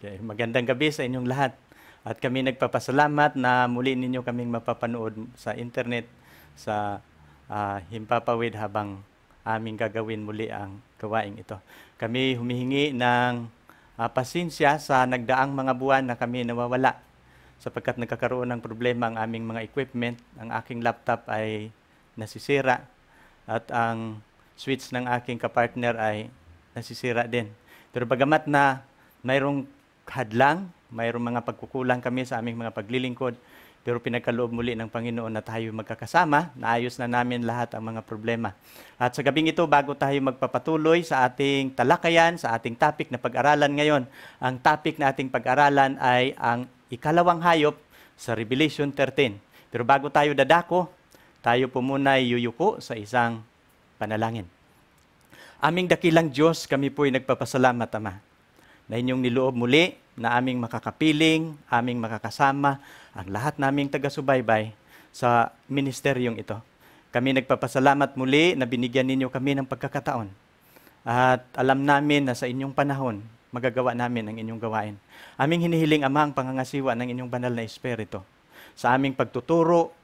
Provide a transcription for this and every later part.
Okay. Magandang gabi sa inyong lahat. At kami nagpapasalamat na muli ninyo kaming mapapanood sa internet sa Himpapawid habang aming gagawin muli ang gawain ito. Kami humihingi ng pasensya sa nagdaang mga buwan na kami nawawala sapagkat nagkakaroon ng problema ang aming mga equipment. Ang aking laptop ay nasisira at ang switch ng aking kapartner ay nasisira din. Pero bagamat na mayroong hadlang, mayroong mga pagkukulang kami sa aming mga paglilingkod, pero pinagkaloob muli ng Panginoon na tayo magkakasama, naayos na namin lahat ang mga problema. At sa gabing ito, bago tayo magpapatuloy sa ating talakayan, sa ating topic na pag-aralan ngayon, ang topic na ating pag-aralan ay ang ikalawang hayop sa Revelation 13. Pero bago tayo dadako, tayo po muna yuyuko sa isang panalangin. Aming dakilang Diyos, kami po'y nagpapasalamat, Ama, na inyong niloob muli na aming makakapiling, aming makakasama, ang lahat naming taga-subaybay sa ministeryong ito. Kami nagpapasalamat muli na binigyan ninyo kami ng pagkakataon. At alam namin na sa inyong panahon, magagawa namin ang inyong gawain. Aming hinihiling, Ama, ang pangangasiwa ng inyong banal na Espiritu. Sa aming pagtuturo,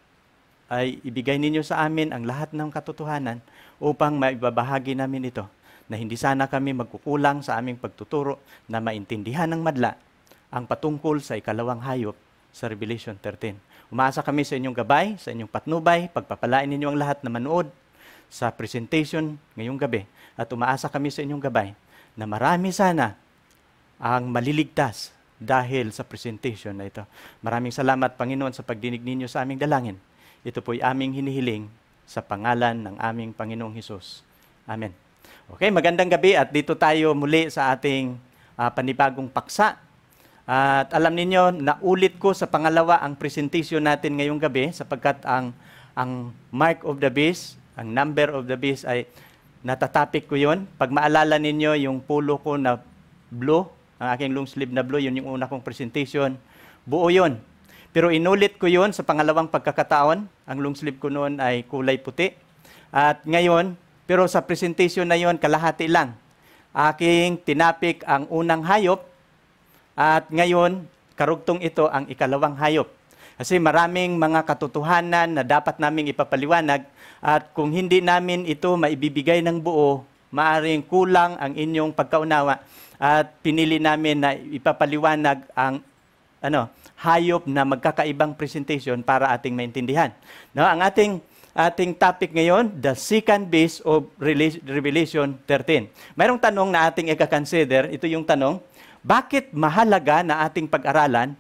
ay ibigay ninyo sa amin ang lahat ng katotohanan upang maibabahagi namin ito, na hindi sana kami magkukulang sa aming pagtuturo na maintindihan ng madla ang patungkol sa ikalawang hayop sa Revelation 13. Umaasa kami sa inyong gabay, sa inyong patnubay, pagpapalain ninyo ang lahat na manood sa presentation ngayong gabi. At umaasa kami sa inyong gabay na marami sana ang maliligtas dahil sa presentation na ito. Maraming salamat, Panginoon, sa pagdinig ninyo sa aming dalangin. Ito po'y aming hinihiling sa pangalan ng aming Panginoong Hesus. Amen. Okay, magandang gabi at dito tayo muli sa ating panibagong paksa. At alam ninyo, naulit ko sa pangalawa ang presentation natin ngayong gabi sapagkat ang mark of the beast, ang number of the beast ay natatapik ko yun. Pag maalala ninyo yung pulo ko na blue, ang aking long sleeve na blue, yun yung una kong presentation, buo yun. Pero inulit ko yun sa pangalawang pagkakataon. Ang long sleeve ko noon ay kulay puti. At ngayon, pero sa presentation na yon, kalahati lang. Aking tinapik ang unang hayop at ngayon, karugtong ito ang ikalawang hayop. Kasi maraming mga katotohanan na dapat naming ipapaliwanag at kung hindi namin ito maibibigay ng buo, maaring kulang ang inyong pagkaunawa at pinili namin na ipapaliwanag ang hayop na magkakaibang presentation para ating maintindihan. No, ang ating topic ngayon, the second beast of Revelation 13. Mayroong tanong na ating i-consider. Ito yung tanong, bakit mahalaga na ating pag-aralan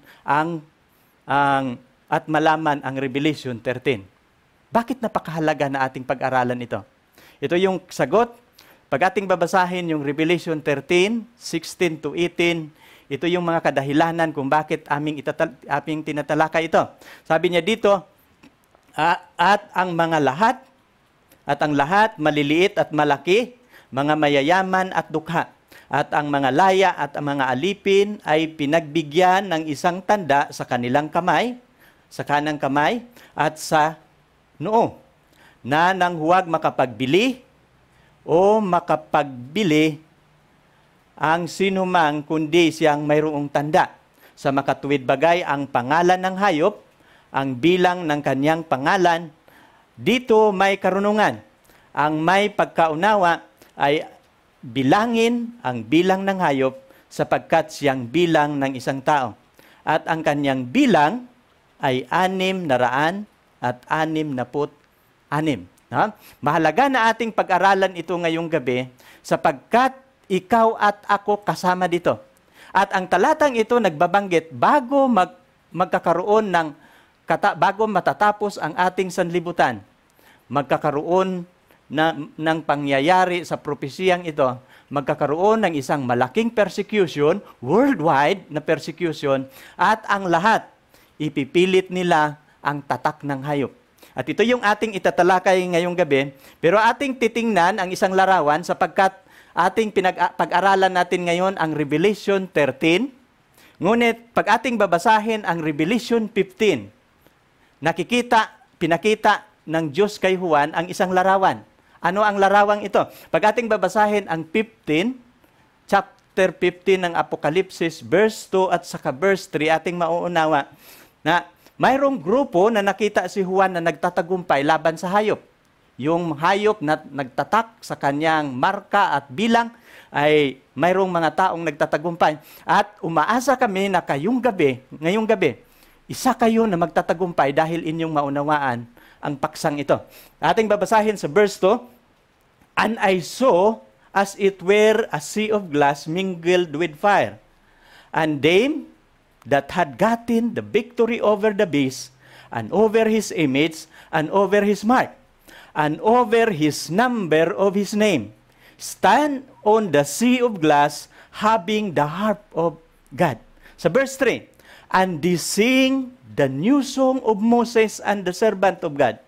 at malaman ang Revelation 13? Bakit napakahalaga na ating pag-aralan ito? Ito yung sagot. Pag ating babasahin yung Revelation 13, 16 to 18, ito yung mga kadahilanan kung bakit aming tinatalakay ito. Sabi niya dito, at ang lahat maliliit at malaki, mga mayayaman at dukha, at ang mga laya at ang mga alipin ay pinagbigyan ng isang tanda sa kanilang kamay, sa kanang kamay at sa noo, na nang huwag makapagbili o makapagbili ang sinumang kundi siyang mayroong tanda. Sa makatuwid bagay ang pangalan ng hayop, ang bilang ng kanyang pangalan, dito may karunungan. Ang may pagkaunawa ay bilangin ang bilang ng hayop sapagkat siyang bilang ng isang tao. At ang kanyang bilang ay 666. No? Mahalaga na ating pag-aralan ito ngayong gabi sapagkat ikaw at ako kasama dito. At ang talatang ito nagbabanggit bago magkakaroon bago matatapos ang ating sanlibutan, magkakaroon ng pangyayari sa propesiyang ito, magkakaroon ng isang malaking persecution, worldwide na persecution, at ang lahat, ipipilit nila ang tatak ng hayop. At ito yung ating itatalakay ngayong gabi, pero ating titingnan ang isang larawan sapagkat ating pag-aralan natin ngayon ang Revelation 13, ngunit pag ating babasahin ang Revelation 15, pinakita ng Diyos kay Juan ang isang larawan. Ano ang larawang ito? Pag ating babasahin ang chapter 15 ng Apokalipsis, verse 2 at saka verse 3, ating mauunawa na mayroong grupo na nakita si Juan na nagtatagumpay laban sa hayop. Yung hayop na nagtatak sa kanyang marka at bilang ay mayroong mga taong nagtatagumpay. At umaasa kami na ngayong gabi, isa kayo na magtatagumpay dahil inyong maunawaan ang paksang ito. Ating babasahin sa verse 2, "And I saw as it were a sea of glass mingled with fire, and them that had gotten the victory over the beast, and over his image, and over his mark, and over his number of his name, stand on the sea of glass, having the harp of God." Sa verse 3, "And they sing the new song of Moses and the servant of God,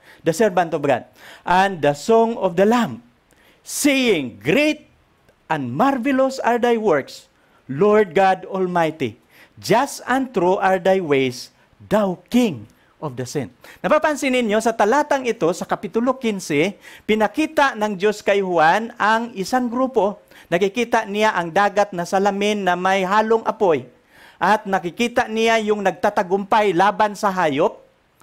and the song of the Lamb, saying, Great and marvelous are thy works, Lord God Almighty. Just and true are thy ways, thou King of the saints." Napapansin ninyo, sa talatang ito, sa Kapitulo 15, pinakita ng Diyos kay Juan ang isang grupo. Nakikita niya ang dagat na salamin na may halong apoy. At nakikita niya yung nagtatagumpay laban sa hayop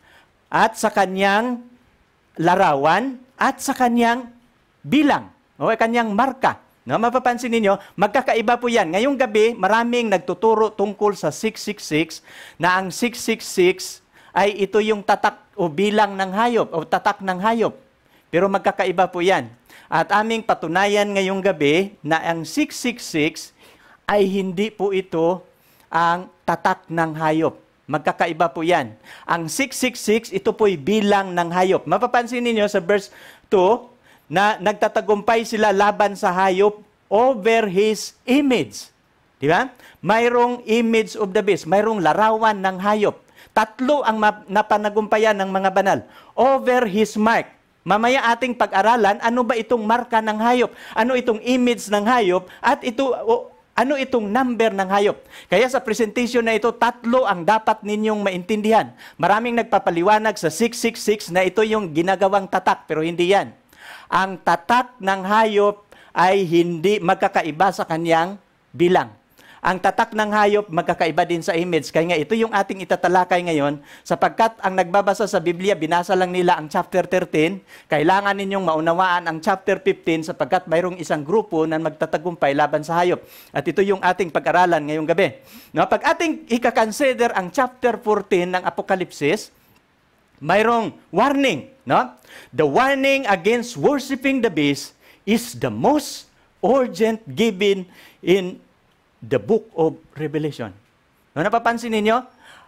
at sa kanyang larawan at sa kanyang bilang o kanyang marka. No, mapapansin ninyo, magkakaiba po yan. Ngayong gabi, maraming nagtuturo tungkol sa 666 na ang 666 ay ito yung tatak o bilang ng hayop o tatak ng hayop. Pero magkakaiba po yan. At aming patunayan ngayong gabi na ang 666 ay hindi po ito ang tatak ng hayop. Magkakaiba po yan. Ang 666, ito po'y bilang ng hayop. Mapapansin ninyo sa verse 2 na nagtatagumpay sila laban sa hayop over his image. Di ba? Mayroong image of the beast, mayroong larawan ng hayop. Tatlo ang napanagumpayan ng mga banal. Over his mark. Mamaya ating pag-aralan, ano ba itong marka ng hayop? Ano itong image ng hayop? At ano itong number ng hayop? Kaya sa presentation na ito, tatlo ang dapat ninyong maintindihan. Maraming nagpapaliwanag sa 666 na ito yung ginagawang tatak, pero hindi yan. Ang tatak ng hayop ay hindi magkakaiba sa kanyang bilang. Ang tatak ng hayop magkakaiba din sa image. Kaya nga ito yung ating itatalakay ngayon, sapagkat ang nagbabasa sa Biblia, binasa lang nila ang chapter 13, kailangan ninyong maunawaan ang chapter 15 sapagkat mayroong isang grupo na magtatagumpay laban sa hayop. At ito yung ating pag-aralan ngayong gabi. No, pag ating ika-consider ang chapter 14 ng Apokalipsis, mayroong warning. No? The warning against worshiping the beast is the most urgent given in the book of Revelation. No, napapansin ninyo?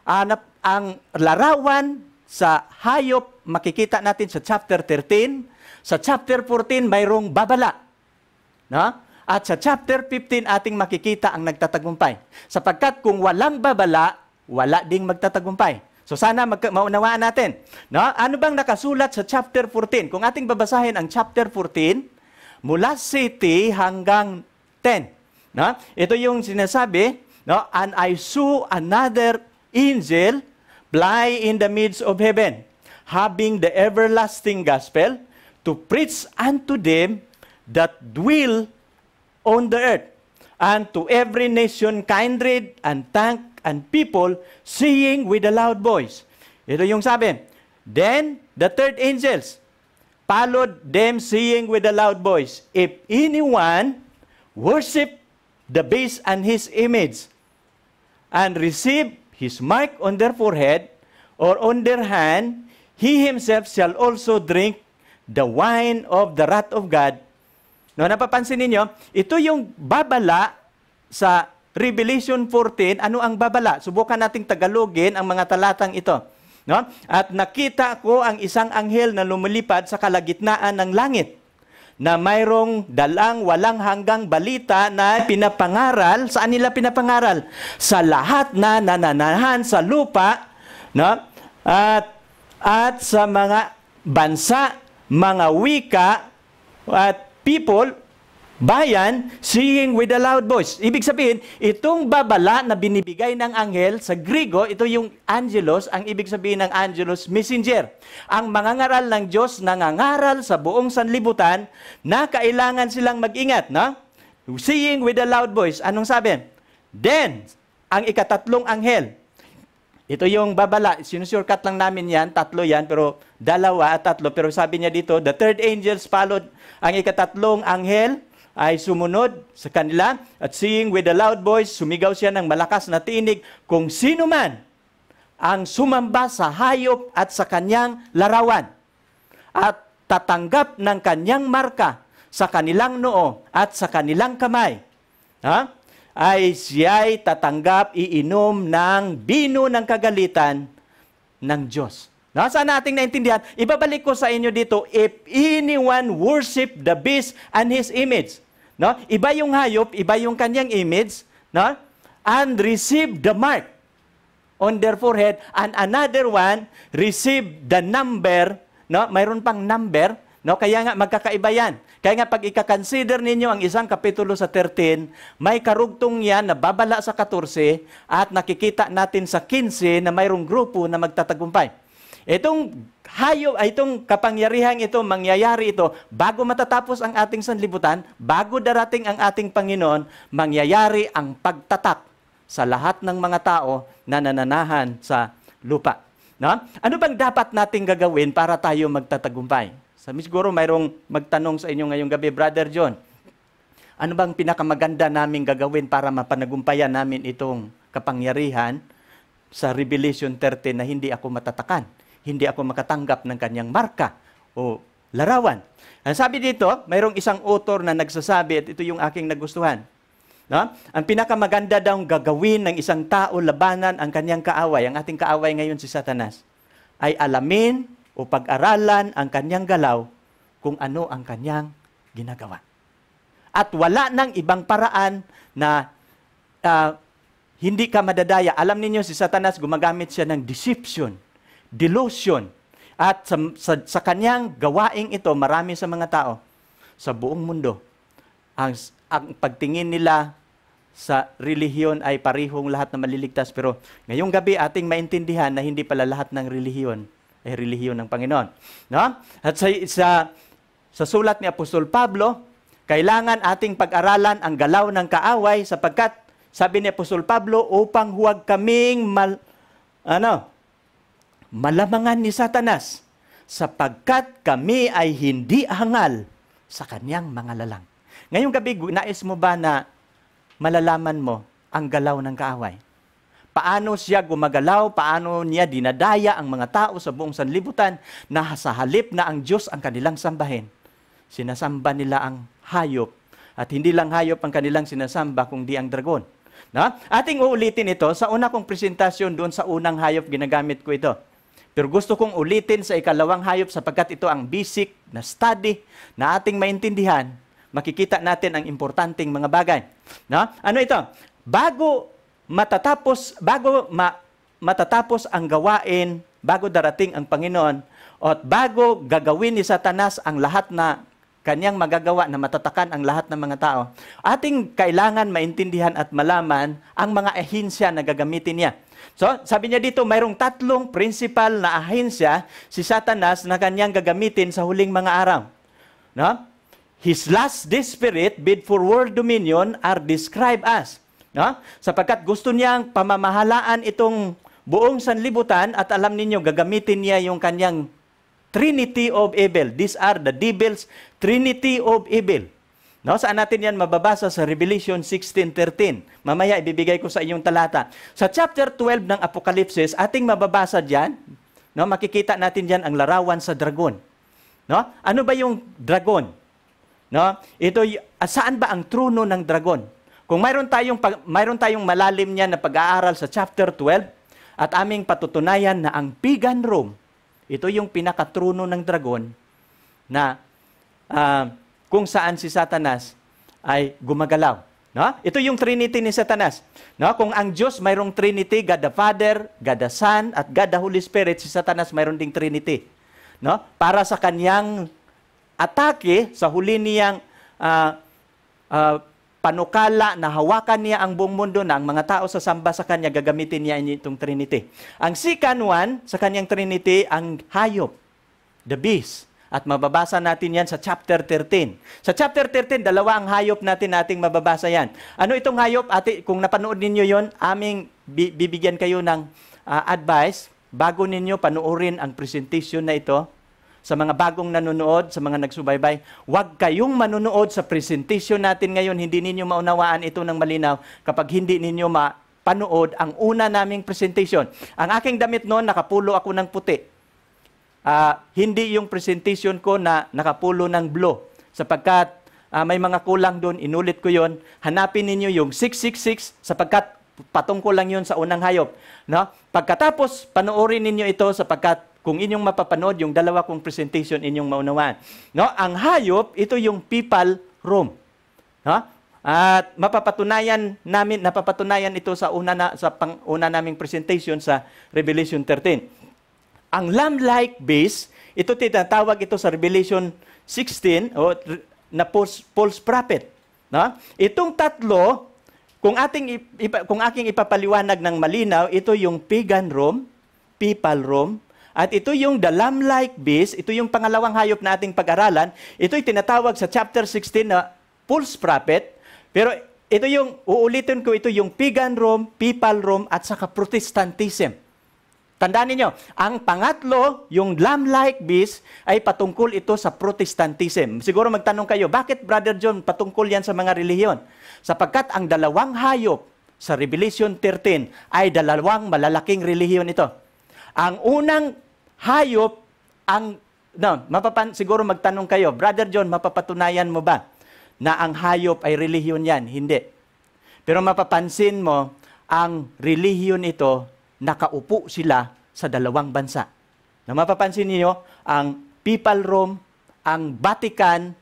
Ang larawan sa hayop, makikita natin sa chapter 13. Sa chapter 14, mayroong babala. No? At sa chapter 15, ating makikita ang nagtatagumpay. Sapagkat kung walang babala, wala ding magtatagumpay. So sana maunawaan natin. No? Ano bang nakasulat sa chapter 14? Kung ating babasahin ang chapter 14, mula 7 hanggang 10. No? Ito yung sinasabi, no? "And I saw another angel fly in the midst of heaven, having the everlasting gospel to preach unto them that dwell on the earth, and to every nation, kindred, and tongue, and people, saying with a loud voice." Ito yung sabi. "Then the third angels followed them, saying with a loud voice, If anyone worship the beast and his image, and receive his mark on their forehead or on their hand, he himself shall also drink the wine of the wrath of God." No, napapansin ninyo, ito yung babala sa Revelation 14. Ano ang babala? Subukan nating Tagalogin ang mga talatang ito. No? "At nakita ko ang isang anghel na lumilipad sa kalagitnaan ng langit, na mayroong dalang walang hanggang balita na pinapangaral. Saan nila pinapangaral? Sa lahat na nananahan sa lupa, no? At sa mga bansa, mga wika, at people, bayan, saying with a loud voice. Ibig sabihin, itong babala na binibigay ng anghel, sa Griego, ito yung angelos, ang ibig sabihin ng angelos, messenger. Ang mangangaral ng Diyos, nangangaral sa buong sanlibutan na kailangan silang mag-ingat. No? Seeing with a loud voice. Anong sabi? Then, ang ikatatlong anghel. Ito yung babala. Sinusurkat lang namin yan. Tatlo yan. Pero dalawa at tatlo. Pero sabi niya dito, the third angels followed. Ang ikatatlong anghel ay sumunod sa kanila. At seeing with a loud voice, sumigaw siya ng malakas na tinig, kung sino man ang sumamba sa hayop at sa kanyang larawan at tatanggap ng kanyang marka sa kanilang noo at sa kanilang kamay, ay siya'y tatanggap iinom ng bino ng kagalitan ng Diyos. Saan nating naintindihan? Ibabalik ko sa inyo dito, if anyone worship the beast and his image. Iba yung hayop, iba yung kanyang image, and receive the mark on their forehead, and another one receive the number, mayroon pang number, kaya nga magkakaiba yan. Kaya nga pag ika-consider ninyo ang isang kapitulo sa 13, may karugtong yan na babala sa 14 at nakikita natin sa 15 na mayroong grupo na magtatagumpay. Itong kapangyarihan ito, mangyayari ito, bago matatapos ang ating sanlibutan, bago darating ang ating Panginoon, mangyayari ang pagtatak sa lahat ng mga tao na nananahan sa lupa. Ano bang dapat nating gagawin para tayo magtatagumpay? Siguro mayroong magtanong sa inyo ngayong gabi, Brother John, ano bang pinakamaganda naming gagawin para mapanagumpayan namin itong kapangyarihan sa Revelation 13 na hindi ako matatakan, hindi ako makatanggap ng kanyang marka o larawan? Ang sabi dito, mayroong isang author na nagsasabi, at ito yung aking nagustuhan, ang pinakamaganda daw gagawin ng isang tao labanan ang kanyang kaaway, ang ating kaaway ngayon si Satanas, ay alamin o pag-aralan ang kanyang galaw kung ano ang kanyang ginagawa. At wala nang ibang paraan na hindi ka madadaya. Alam niyo si Satanas, gumagamit siya ng deception, delusion. At sa kanyang gawaing ito, marami sa mga tao sa buong mundo, ang pagtingin nila sa relihiyon ay parihong lahat na maliligtas. Pero ngayong gabi ating maintindihan na hindi pala lahat ng relihiyon ay relihiyon ng Panginoon. At sa sulat ni Apostol Pablo, kailangan ating pag-aralan ang galaw ng kaaway sapagkat, sabi ni Apostol Pablo, upang huwag kaming malamangan ni Satanas sapagkat kami ay hindi hangal sa kanyang mga lalang. Ngayong gabi, nais mo ba na malalaman mo ang galaw ng kaaway? Paano siya gumagalaw, paano niya dinadaya ang mga tao sa buong sanlibutan na sa halip na ang Diyos ang kanilang sambahin, sinasamba nila ang hayop. At hindi lang hayop ang kanilang sinasamba, kundi ang dragon. Ating uulitin ito. Sa una kong presentasyon doon sa unang hayop, ginagamit ko ito. Pero gusto kong ulitin sa ikalawang hayop sapagkat ito ang basic na study na ating maintindihan. Makikita natin ang importanteng mga bagay. Ano ito? Bago matatapos ang gawain, bago darating ang Panginoon, at bago gagawin ni Satanas ang lahat na kanyang magagawa na matatakan ang lahat ng mga tao, ating kailangan maintindihan at malaman ang mga ahensya na gagamitin niya. So, sabi niya dito, mayroong tatlong principal na ahensya si Satanas na kanyang gagamitin sa huling mga araw. His last spirit bid for world dominion are described as, sapagkat gusto niyang pamamahalaan itong buong sanlibutan at alam ninyo, gagamitin niya yung kanyang Trinity of Evil. These are the devil's Trinity of Evil. Saan natin yan mababasa? Sa Revelation 16:13. Mamaya ibibigay ko sa inyong talata. Sa chapter 12 ng Apokalipsis, ating mababasa dyan, makikita natin dyan ang larawan sa dragon. Ano ba yung dragon? Saan ba ang trono ng dragon? Kung mayroon tayong malalim niya na pag-aaral sa chapter 12 at aming patutunayan na ang pagan Rome, ito yung pinakatruno ng dragon na kung saan si Satanas ay gumagalaw. Ito yung Trinity ni Satanas. Kung ang Diyos mayroong Trinity, God the Father, God the Son, at God the Holy Spirit, si Satanas mayroon ding Trinity. Para sa kanyang atake, sa huli niyang panukala na hawakan niya ang buong mundo na ang mga tao sa samba sa kanya, gagamitin niya itong Trinity. Ang second one, sa kanyang Trinity, ang hayop, the beast. At mababasa natin yan sa chapter 13. Sa chapter 13, dalawa ang hayop nating mababasa yan. Ano itong hayop? Kung napanood ninyo yon, bibigyan kayo ng advice bago ninyo panoorin ang presentation na ito. Sa mga bagong nanonood, sa mga nagsubaybay, huwag kayong manonood sa presentation natin ngayon. Hindi ninyo maunawaan ito ng malinaw kapag hindi ninyo mapanood ang una naming presentation. Ang aking damit noon, nakapulo ako ng puti. Hindi yung presentation ko na nakapulo ng blue. Sapagkat may mga kulang doon, inulit ko yon. Hanapin ninyo yung 666 sapagkat patungkol lang yun sa unang hayop. No? Pagkatapos, panoorin ninyo ito sapagkat kung inyong mapapanood, yung dalawa kong presentation, inyong maunawaan. No? Ang hayop, ito yung people room. No? At napapatunayan ito sa una naming presentation sa Revelation 13. Ang lamb-like beast, ito tinatawag ito sa Revelation 16 na false prophet. No? Itong tatlo, kung aking ipapaliwanag ng malinaw, ito yung pagan Rome, people Rome, at ito yung the lamb-like beast, ito yung pangalawang hayop na ating pag-aralan. Ito'y tinatawag sa chapter 16 na false prophet. Pero ito yung, uulitin ko, ito yung pagan Rome, people Rome, at saka Protestantism. Tandaan niyo, ang pangatlo, yung lamb-like beast, ay patungkol ito sa Protestantism. Siguro magtanong kayo, bakit, Brother John, patungkol yan sa mga relihiyon? Sapagkat ang dalawang hayop sa Revelation 13 ay dalawang malalaking relihiyon ito. Ang unang hayop, siguro magtanong kayo, Brother John, mapapatunayan mo ba na ang hayop ay relihiyon yan? Hindi. Pero mapapansin mo, ang relihiyon ito, nakaupo sila sa dalawang bansa. Na mapapansin niyo, ang people Rome, ang Vatican,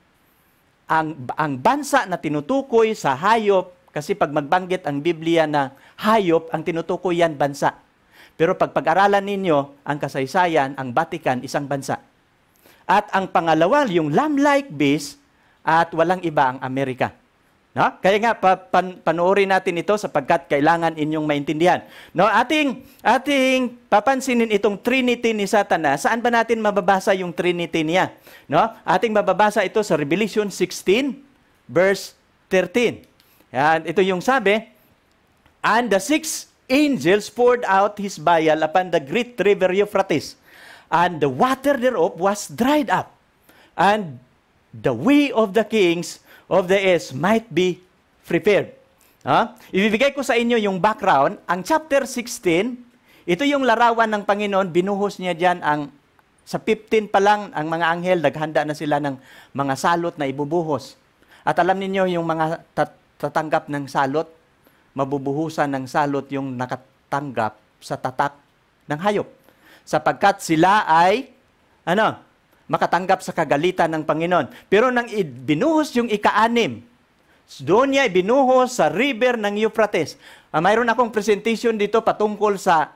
ang bansa na tinutukoy sa hayop, kasi pag magbanggit ang Biblia na hayop, ang tinutukoy yan bansa. Pero pag pag-aralan ninyo ang kasaysayan, ang Vatican, isang bansa. At ang pangalawa, yung lamb-like beast, at walang iba ang Amerika. No? Kaya nga, panoorin natin ito sapagkat kailangan inyong maintindihan. No? Ating papansinin itong Trinity ni Satanas. Saan ba natin mababasa yung Trinity niya? No? Ating mababasa ito sa Revelation 16, verse 13. Yan, ito yung sabi, and the six angels poured out his vial upon the great river Euphrates, and the water thereof was dried up, and the way of the kings of the earth might be prepared. Ibibigay ko sa inyo yung background. Ang chapter 16, ito yung larawan ng Panginoon, binuhos niya dyan sa 15 pa lang, ang mga anghel, naghanda na sila ng mga salot na ibubuhos. At alam niyo yung mga tatanggap ng salot, mabubuhusan ng salot yung nakatanggap sa tatak ng hayop. Sapagkat sila ay, makatanggap sa kagalitan ng Panginoon. Pero nang binuhos yung ika-6, doon niya ibinuhos sa river ng Euphrates. Mayroon akong presentation dito patungkol sa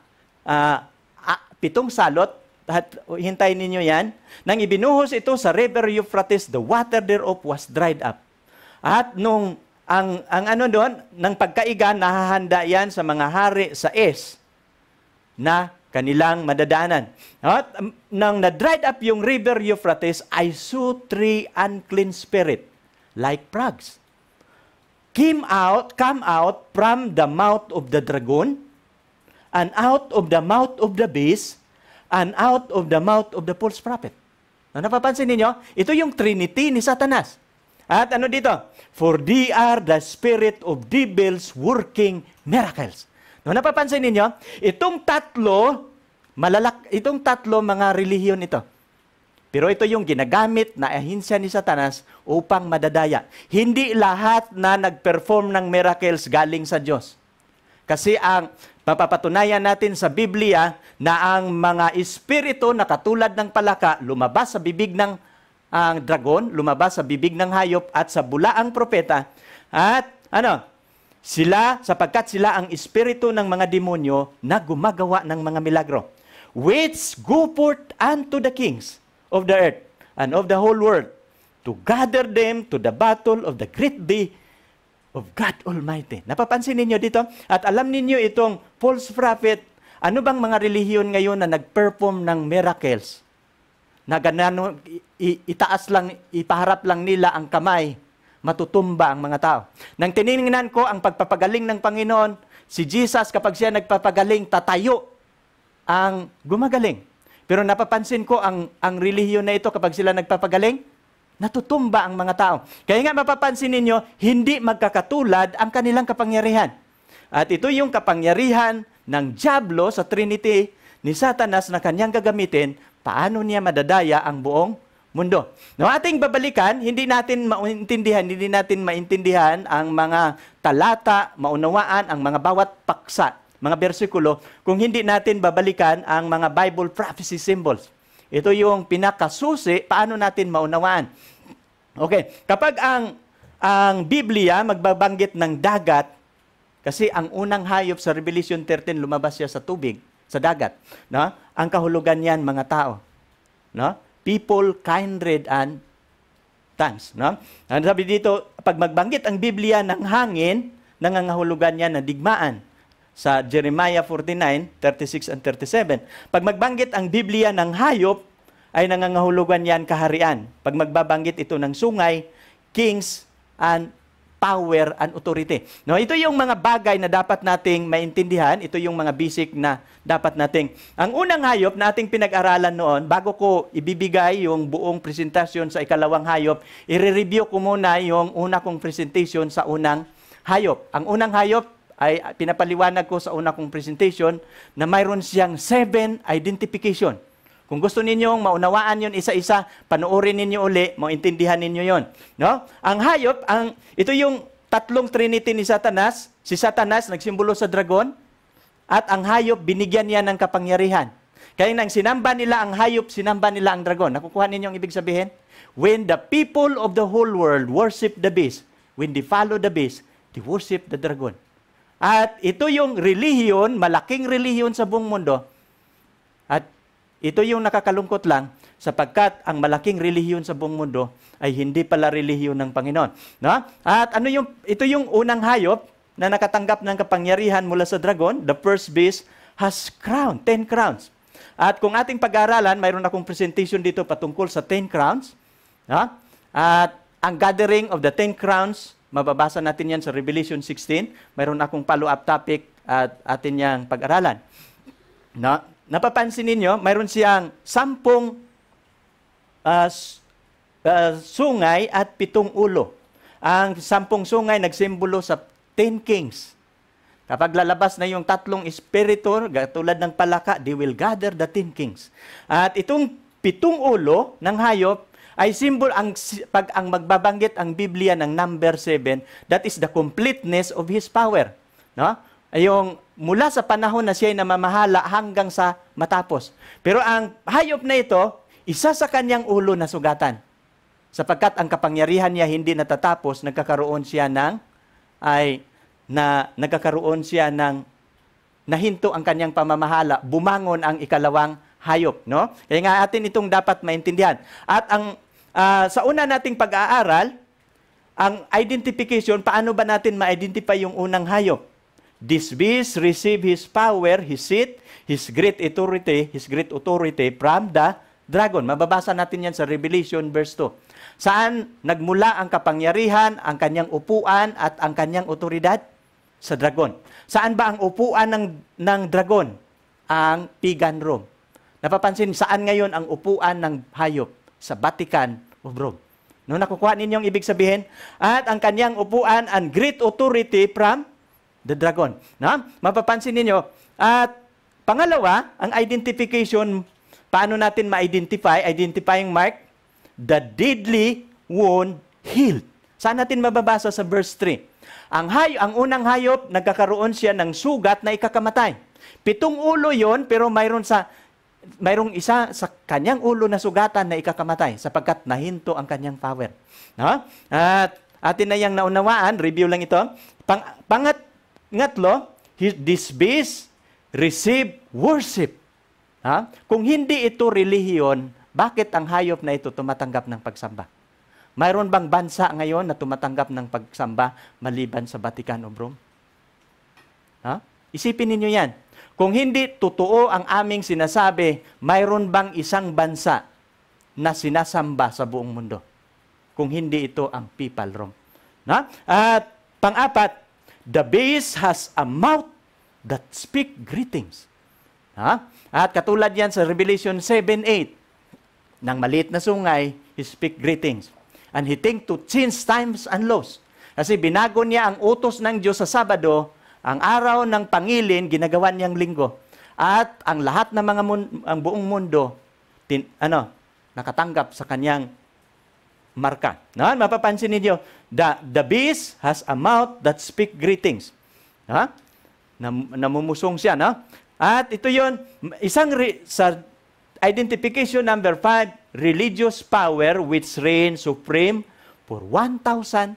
7 salot. At hintayin ninyo yan. Nang ibinuhos ito sa river Euphrates, the water thereof was dried up. At nung ang doon, ng pagkaiga, nahahanda yan sa mga hari sa na kanilang madadaanan. At nang na-dried up yung river Euphrates, I saw 3 unclean spirit, like frogs, come out from the mouth of the dragon, and out of the mouth of the beast, and out of the mouth of the false prophet. Napapansin niyo? Ito yung Trinity ni Satanas. At ano dito? For they are the spirit of devils working miracles. Napapansin ninyo? Itong tatlo mga relihiyon ito. Pero ito yung ginagamit na ahinsya ni Satanas upang madadaya. Hindi lahat na nag-perform ng miracles galing sa Diyos. Kasi ang mapapatunayan natin sa Biblia na ang mga espiritu na katulad ng palaka lumabas sa bibig ng dragon, lumabas sa bibig ng hayop at sa bulaang propeta. At sapagkat sila ang espiritu ng mga demonyo na gumagawa ng mga milagro, which go forth unto the kings of the earth and of the whole world, to gather them to the battle of the great day of God Almighty. Napapansin ninyo dito? At alam ninyo itong false prophet, ano bang mga relihiyon ngayon na nag-perform ng miracles? na ganano, itaas lang, ipaharap lang nila ang kamay, matutumba ang mga tao. Nang tiningnan ko ang pagpapagaling ng Panginoon, si Jesus kapag siya nagpapagaling, tatayo ang gumagaling. Pero napapansin ko ang relihiyon na ito kapag sila nagpapagaling, natutumba ang mga tao. Kaya nga mapapansin ninyo, hindi magkakatulad ang kanilang kapangyarihan. At ito yung kapangyarihan ng Diablo sa Trinity ni Satanas na kanyang gagamitin, paano niya madadaya ang buong mundo. No, ating babalikan, hindi natin maintindihan ang mga talata, maunawaan ang mga bawat paksa, mga bersikulo, kung hindi natin babalikan ang mga Bible prophecy symbols. Ito yung pinakasusi, paano natin maunawaan. Okay, kapag ang Biblia magbabanggit ng dagat, kasi ang unang hayop sa Revelation 13, lumabas siya sa tubig, sa dagat. No? Ang kahulugan niyan, mga tao. No? People, kindred, and tongues. No? Ang sabi dito, pag magbanggit ang Biblia ng hangin, nangangahulugan niya na digmaan. Sa Jeremiah 49, 36 and 37. Pag magbanggit ang Biblia ng hayop, ay nangangahulugan yan kaharian. Pag magbabanggit ito ng sungay, kings, and power and authority. No, ito yung mga bagay na dapat nating maintindihan. Ito yung mga basic na dapat nating. Ang unang hayop na ating pinag-aralan noon, bago ko ibibigay yung buong presentasyon sa ikalawang hayop, i-review ko muna yung una kong presentation sa unang hayop. Ang unang hayop ay pinapaliwanag ko sa una kong presentation na mayroon siyang 7 identification. Kung gusto ninyong maunawaan yon isa-isa, panoorin ninyo uli, maintindihan ninyo yon. No? Ang hayop, ito yung tatlong trinity ni Satanas. Si Satanas nagsimbolo sa dragon, at ang hayop binigyan niya ng kapangyarihan. Kaya nang sinamba nila ang hayop, sinamba nila ang dragon. Nakukuha ninyo ang ibig sabihin? When the people of the whole world worship the beast, when they follow the beast, they worship the dragon. At ito yung relihiyon, malaking relihiyon sa buong mundo. At ito yung nakakalungkot lang, sapagkat ang malaking relihiyon sa buong mundo ay hindi pala relihiyon ng Panginoon. No? At ito yung unang hayop na nakatanggap ng kapangyarihan mula sa dragon. The first beast has 10 crowns. At kung ating pag-aaralan, mayroon akong presentation dito patungkol sa 10 crowns. No? At ang gathering of the 10 crowns, mababasa natin yan sa Revelation 16. Mayroon akong follow-up topic at atin yang pag-aralan. No? Napapansin ninyo, mayroon siyang 10 sungay at 7 ulo. Ang 10 sungay nagsimbolo sa 10 kings. Kapag lalabas na yung 3 espiritu, tulad ng palaka, they will gather the 10 kings. At itong 7 ulo ng hayop ay simbol, pag ang magbabanggit ang Biblia ng number 7, that is the completeness of His power. No? Yung mula sa panahon na siya ay namamahala hanggang sa matapos. Pero ang hayop na ito, isa sa kanyang ulo na sugatan. Sapagkat ang kapangyarihan niya hindi natatapos, nagkakaroon siya ng nahinto ang kanyang pamamahala, bumangon ang ikalawang hayop. No? Kaya nga atin itong dapat maintindihan. At sa una nating pag-aaral, ang identification, paano ba natin ma-identify yung unang hayop? This beast received his power, his seat, his great authority from the dragon. Mababasa natin yan sa Revelation verse 2. Saan nagmula ang kapangyarihan, ang kanyang upuan at ang kanyang otoridad? Sa dragon. Saan ba ang upuan ng dragon? Ang Pagan Rome. Napapansin, saan ngayon ang upuan ng hayop? Sa Vatican of Rome. No, nakukuha ninyong ibig sabihin? At ang kanyang upuan and great authority from the dragon. No? Mapapansin ninyo. At pangalawa, ang identification, paano natin ma-identify? Identifying mark, the deadly wound healed. Saan natin mababasa sa verse 3? Ang unang hayop, nagkakaroon siya ng sugat na ikakamatay. 7 ulo yon, pero mayroong isa sa kanyang ulo na sugatan na ikakamatay sapagkat nahinto ang kanyang power. No? At atin na yung naunawaan, review lang ito. Pangatlo, this beast receive worship. Kung hindi ito relihiyon, bakit ang hayop na ito tumatanggap ng pagsamba? Mayroon bang bansa ngayon na tumatanggap ng pagsamba maliban sa Vatican of Rome? Isipin ninyo yan. Kung hindi totoo ang aming sinasabi, mayroon bang isang bansa na sinasamba sa buong mundo. Kung hindi ito ang Papal Rome. Na? At pang-apat, the beast has a mouth that speak greetings. Ha? At katulad yan sa Revelation 7:8, ng maliit na sungay, he speak greetings. And he think to change times and laws. Kasi binago niya ang utos ng Diyos sa Sabado, ang araw ng pangilin, ginagawa niyang linggo. At ang lahat ng mga ang buong mundo, nakatanggap sa kanyang marka. No? Mapapansin ninyo, the beast has a mouth that speak greetings. Ha? Namumusong siya, no? At ito yun, sa identification number 5, religious power which reigns supreme for 1,260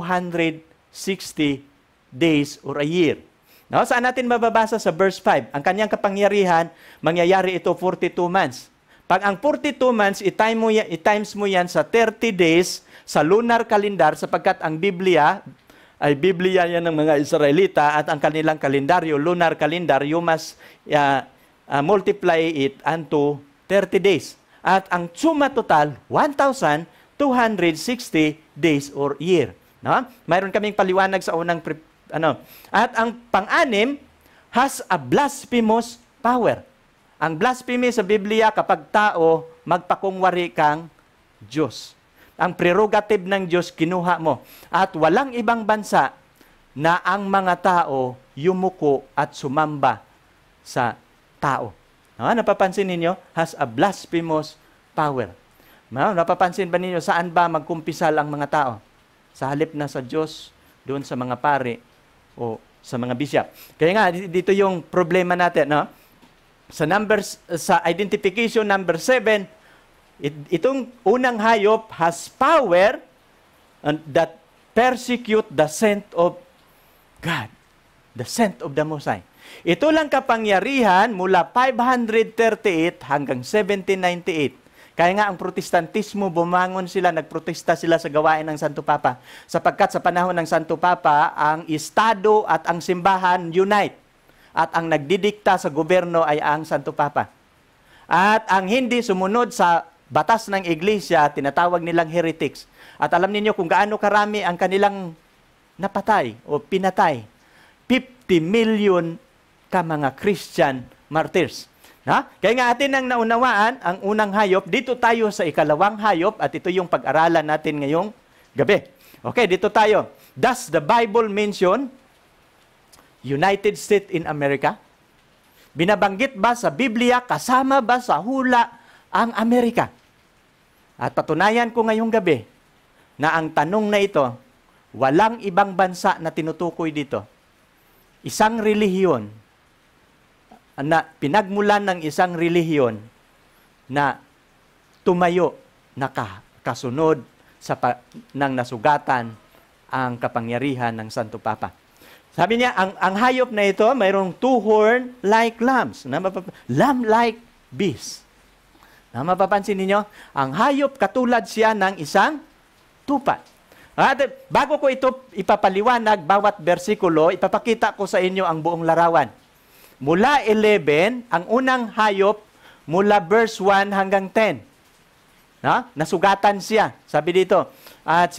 days or a year. No? Saan natin mababasa sa verse 5? Ang kanyang kapangyarihan, mangyayari ito 42 months. Pag ang 42 months, i-times mo yan sa 30 days sa lunar calendar sapagkat ang Biblia ay Biblia yan ng mga Israelita at ang kanilang kalendaryo, lunar calendar, you must multiply it unto 30 days. At ang suma total, 1,260 days or year. No? Mayroon kaming paliwanag sa unang At ang pang-anim has a blasphemous power. Ang blasphemy sa Biblia kapag tao magpakungwari kang Diyos. Ang prerogative ng Diyos kinuha mo. At walang ibang bansa na ang mga tao yumuko at sumamba sa tao. No? Napapansin ninyo? Has a blasphemous power. No? Napapansin ba ninyo saan ba magkumpisal ang mga tao? Sa halip na sa Diyos, doon sa mga pari o sa mga bishop. Kaya nga, dito yung problema natin. No? Sa identification number 7, itong unang hayop has power that persecute the saint of God. The saint of the Most High. Ito lang kapangyarihan mula 538 hanggang 1798. Kaya nga ang protestantismo, bumangon sila, nagprotesta sila sa gawain ng Santo Papa. Sapagkat sa panahon ng Santo Papa, ang Estado at ang simbahan unite. At ang nagdidikta sa gobyerno ay ang Santo Papa. At ang hindi sumunod sa batas ng Iglesia, tinatawag nilang heretics. At alam niyo kung gaano karami ang kanilang napatay o pinatay. 50 million ka mga Christian martyrs. Ha? Kaya nga atin ang naunawaan, ang unang hayop, dito tayo sa ikalawang hayop at ito yung pag-aralan natin ngayong gabi. Okay, dito tayo. Does the Bible mention United States in America? Binabanggit ba sa Biblia, kasama ba sa hula ang Amerika? At patunayan ko ngayong gabi na ang tanong na ito, walang ibang bansa na tinutukoy dito. Isang relihiyon na pinagmulan ng isang relihiyon na tumayo na kasunod ng nasugatan ang kapangyarihan ng Santo Papa. Sabi niya, ang hayop na ito, mayroong 2 horn like lambs, lamb-like beast. Na mapapansin ninyo, ang hayop katulad siya ng isang tupa. At bago ko ito ipapaliwanag, bawat bersikulo, ipapakita ko sa inyo ang buong larawan. Mula 11, ang unang hayop, mula verse 1 hanggang 10. Nasugatan siya. Sabi dito, at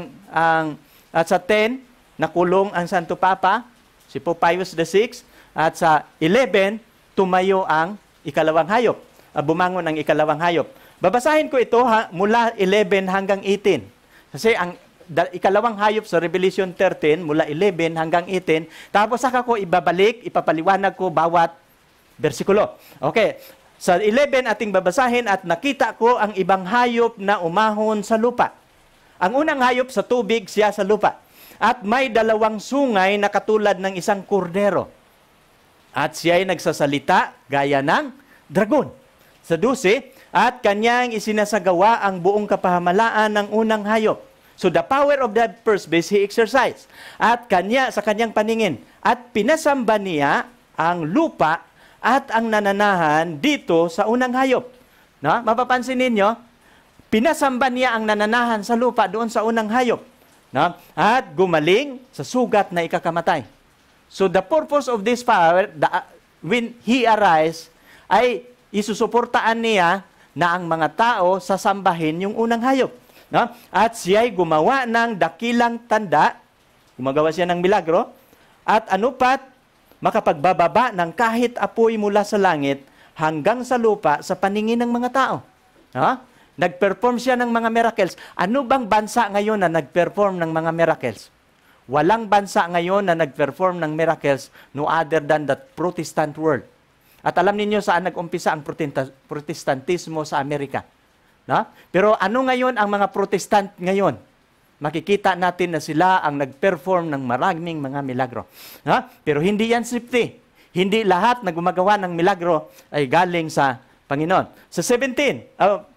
sa 10, nakulong ang Santo Papa, si Pope Pius VI, at sa 11, tumayo ang ikalawang hayop. Bumangon ang ikalawang hayop. Babasahin ko ito mula 11 hanggang 18. Kasi ang ikalawang hayop sa Revelation 13, mula 11 hanggang 18, tapos saka ko ibabalik, ipapaliwanag ko bawat bersikulo. Okay, sa 11 ating babasahin, at nakita ko ang ibang hayop na umahon sa lupa. Ang unang hayop sa tubig, siya sa lupa. At may 2 sungay na katulad ng isang kordero. At siya ay nagsasalita gaya ng dragon. Sa 12, at kanyang isinasagawa ang buong kapahamalaan ng unang hayop. So the power of the first beast he exercised. At sa kanyang paningin. At pinasamba niya ang lupa at ang nananahan dito sa unang hayop. No? Mapapansin ninyo, pinasamba niya ang nananahan sa lupa doon sa unang hayop. No? At gumaling sa sugat na ikakamatay. So the purpose of this power, when he arise, ay isusuportaan niya na ang mga tao sasambahin yung unang hayop. No? At siya'y gumawa ng dakilang tanda, gumagawa siya ng milagro, at anupat, makapagbababa ng kahit apoy mula sa langit hanggang sa lupa sa paningin ng mga tao. No? Nag-perform siya ng mga miracles. Ano bang bansa ngayon na nag-perform ng mga miracles? Walang bansa ngayon na nag-perform ng miracles no other than the Protestant world. At alam ninyo saan nag-umpisa ang Protestantismo sa Amerika. No? Pero ano ngayon ang mga Protestant ngayon? Makikita natin na sila ang nag-perform ng maraming mga milagro. No? Pero hindi yan sifty. Hindi lahat na gumagawa ng milagro ay galing sa Panginoon. Sa 16.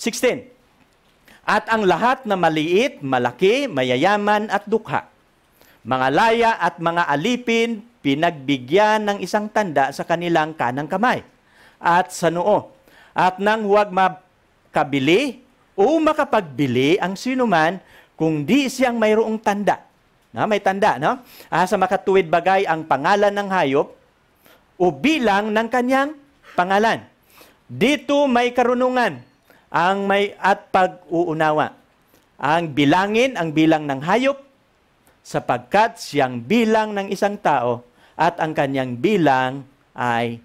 At ang lahat na maliit, malaki, mayayaman at dukha, mga laya at mga alipin, pinagbigyan ng isang tanda sa kanilang kanang kamay at sa noo. At nang huwag makabili o makapagbili ang sinuman kung di siyang mayroong tanda. No? May tanda, no? Sa makatuwid bagay ang pangalan ng hayop o bilang ng kanyang pangalan. Dito may karunungan at pag-uunawa. Ang bilang ng hayop sapagkat siyang bilang ng isang tao at ang kanyang bilang ay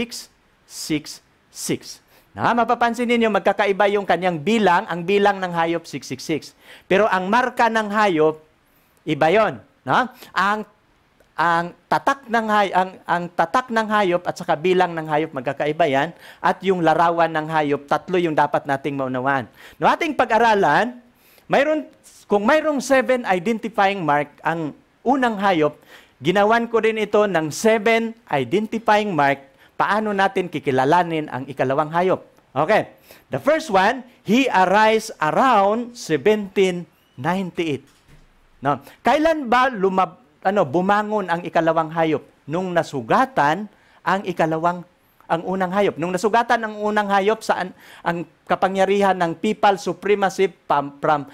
666. Mapapansin ninyo, magkakaiba yung kanyang bilang, ang bilang ng hayop 666. Pero ang marka ng hayop, iba yun. No? Ang tatak ng hayop at saka bilang ng hayop magkakaiba yan, at yung larawan ng hayop, tatlo yung dapat nating maunawaan. No, ating pag-aralan, kung mayroong 7 identifying mark ang unang hayop, ginawan ko rin ito ng 7 identifying mark. Paano natin kikilalanin ang ikalawang hayop? Okay. The first one, he arise around 1798. No? Kailan ba bumangon ang ikalawang hayop? Nung nasugatan ang unang hayop. Nung nasugatan ang unang hayop, saan ang kapangyarihan ng papal supremacy from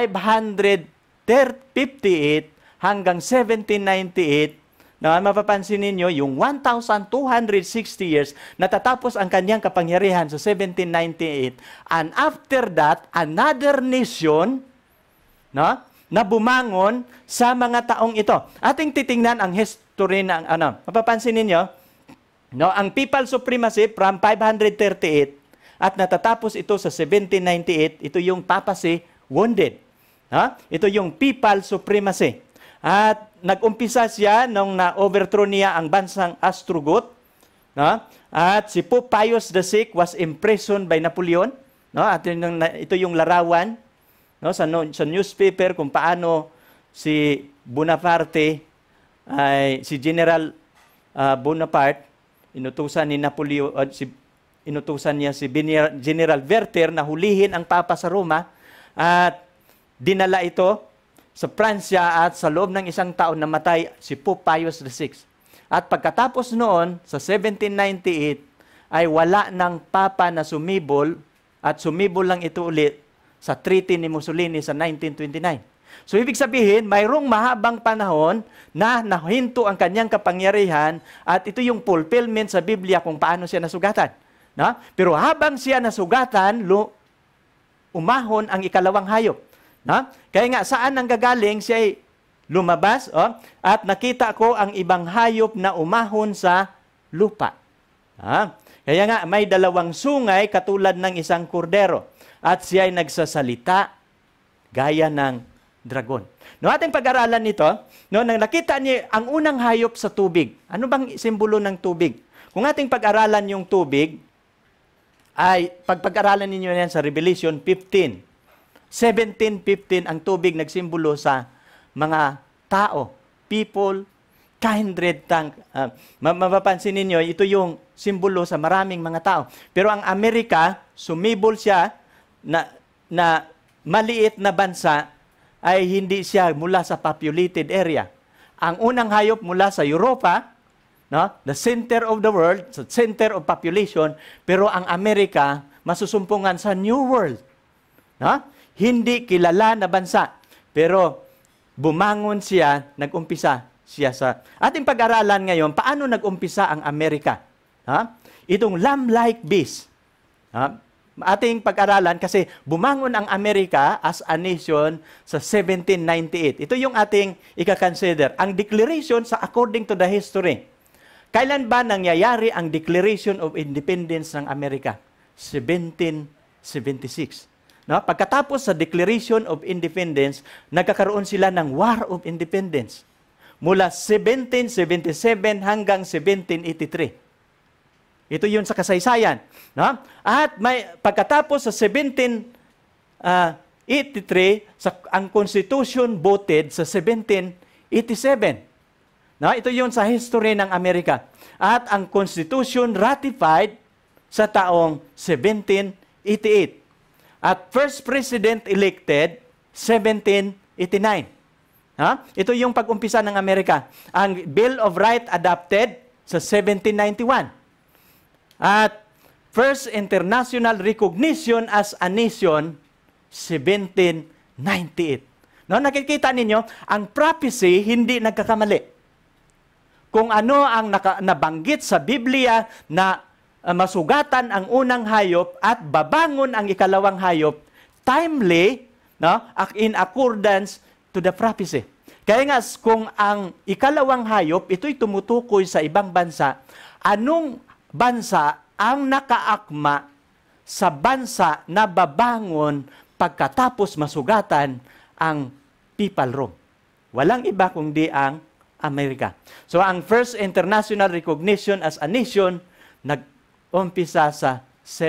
558 hanggang 1798. Mapapansin ninyo, yung 1,260 years, natatapos ang kanyang kapangyarihan sa 1798. And after that, another nation, no, na bumangon sa mga taong ito. Ating titingnan ang history ng mapapansin ninyo, no, ang papal supremacy from 538 at natatapos ito sa 1798, ito yung papacy wounded. No? Ito yung papal supremacy. At nag-umpisa siya nung na-overthrow niya ang bansang Ostrogoth. No? At si Pope Pius VI was imprisoned by Napoleon. No? At ito yung larawan, no, sa newspaper kung paano si Bonaparte, si General Bonaparte, inutusan ni Napoleon, inutusan niya si General Werther na hulihin ang Papa sa Roma at dinala ito sa Pransya at sa loob ng isang taon namatay si Pope Pius VI. At pagkatapos noon, sa 1798, ay wala ng Papa na sumibol at sumibol lang ito ulit sa treaty ni Mussolini sa 1929. So ibig sabihin, mayroong mahabang panahon na nahinto ang kanyang kapangyarihan at ito yung fulfillment sa Biblia kung paano siya nasugatan. No? Pero habang siya nasugatan, umahon ang ikalawang hayop. No? Kaya nga, saan nanggagaling siya ay lumabas at nakita ko ang ibang hayop na umahon sa lupa. Kaya nga, may dalawang sungay katulad ng isang kordero at siya ay nagsasalita gaya ng dragon. No, ating pag-aralan nito, no, nang nakita niya ang unang hayop sa tubig. Ano bang simbolo ng tubig? Kung ating pag-aralan yung tubig, ay pag-aralan ninyo yan sa Revelation 15. 17:15 ang tubig nagsimbolo sa mga tao, people, kindred. Mapapansin ninyo, ito yung simbolo sa maraming mga tao. Pero ang Amerika, sumibol siya na maliit na bansa, ay hindi siya mula sa populated area. Ang unang hayop mula sa Europa, no, the center of the world, the center of population, pero ang Amerika, masusumpungan sa New World. No? Hindi kilala na bansa. Pero bumangon siya, nag-umpisa siya sa... Ating pag-aralan ngayon, paano nag-umpisa ang Amerika? Itong lamb-like beast. ating pag-aralan kasi bumangon ang Amerika as a nation sa 1798. Ito yung ating ika-consider. Ang declaration sa according to the history. Kailan ba nangyayari ang Declaration of Independence ng Amerika? 1776. No? Pagkatapos sa Declaration of Independence, nagkakaroon sila ng War of Independence. Mula 1777 hanggang 1783. Ito yun sa kasaysayan. No? At pagkatapos sa 1783, ang Constitution voted sa 1787. No? Ito yun sa history ng Amerika. At ang Constitution ratified sa taong 1788. At first president elected, 1789. Ito yung pag-umpisa ng Amerika. Ang Bill of Rights adopted sa 1791. At first international recognition as a nation, 1798. No, nakikita ninyo, ang prophecy hindi nagkakamali. Kung ano ang nabanggit sa Biblia na masugatan ang unang hayop at babangon ang ikalawang hayop, timely, no, in accordance to the prophecy. Kaya nga, kung ang ikalawang hayop, ito'y tumutukoy sa ibang bansa, anong bansa ang nakaakma sa bansa na babangon pagkatapos masugatan ang Papal Rome? Walang iba kundi ang Amerika. So, ang first international recognition as a nation, nag-umpisa sa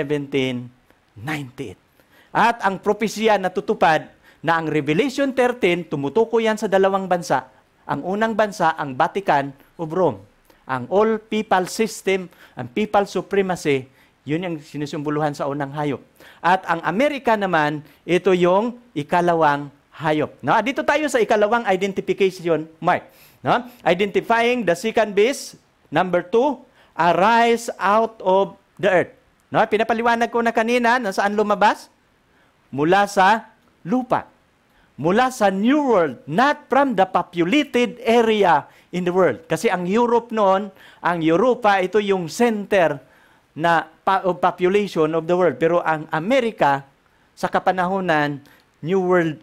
1798. At ang propesya na tutupad na ang Revelation 13, tumutukoy yan sa dalawang bansa. Ang unang bansa, ang Vatican of Rome. Ang all-papal system, ang papal supremacy, yun yung sinusumbuluhan sa unang hayop. At ang Amerika naman, ito yung ikalawang hayop. No? Dito tayo sa ikalawang identification mark. No? Identifying the second beast. Number 2, arise out of the earth. No? Pinapaliwanag ko na kanina, saan lumabas? Mula sa lupa. Mula sa New World, not from the populated area in the world. Kasi ang Europe noon, ang Europa, ito yung center na of population of the world. Pero ang Amerika, sa kapanahunan, New World,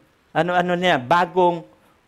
bagong,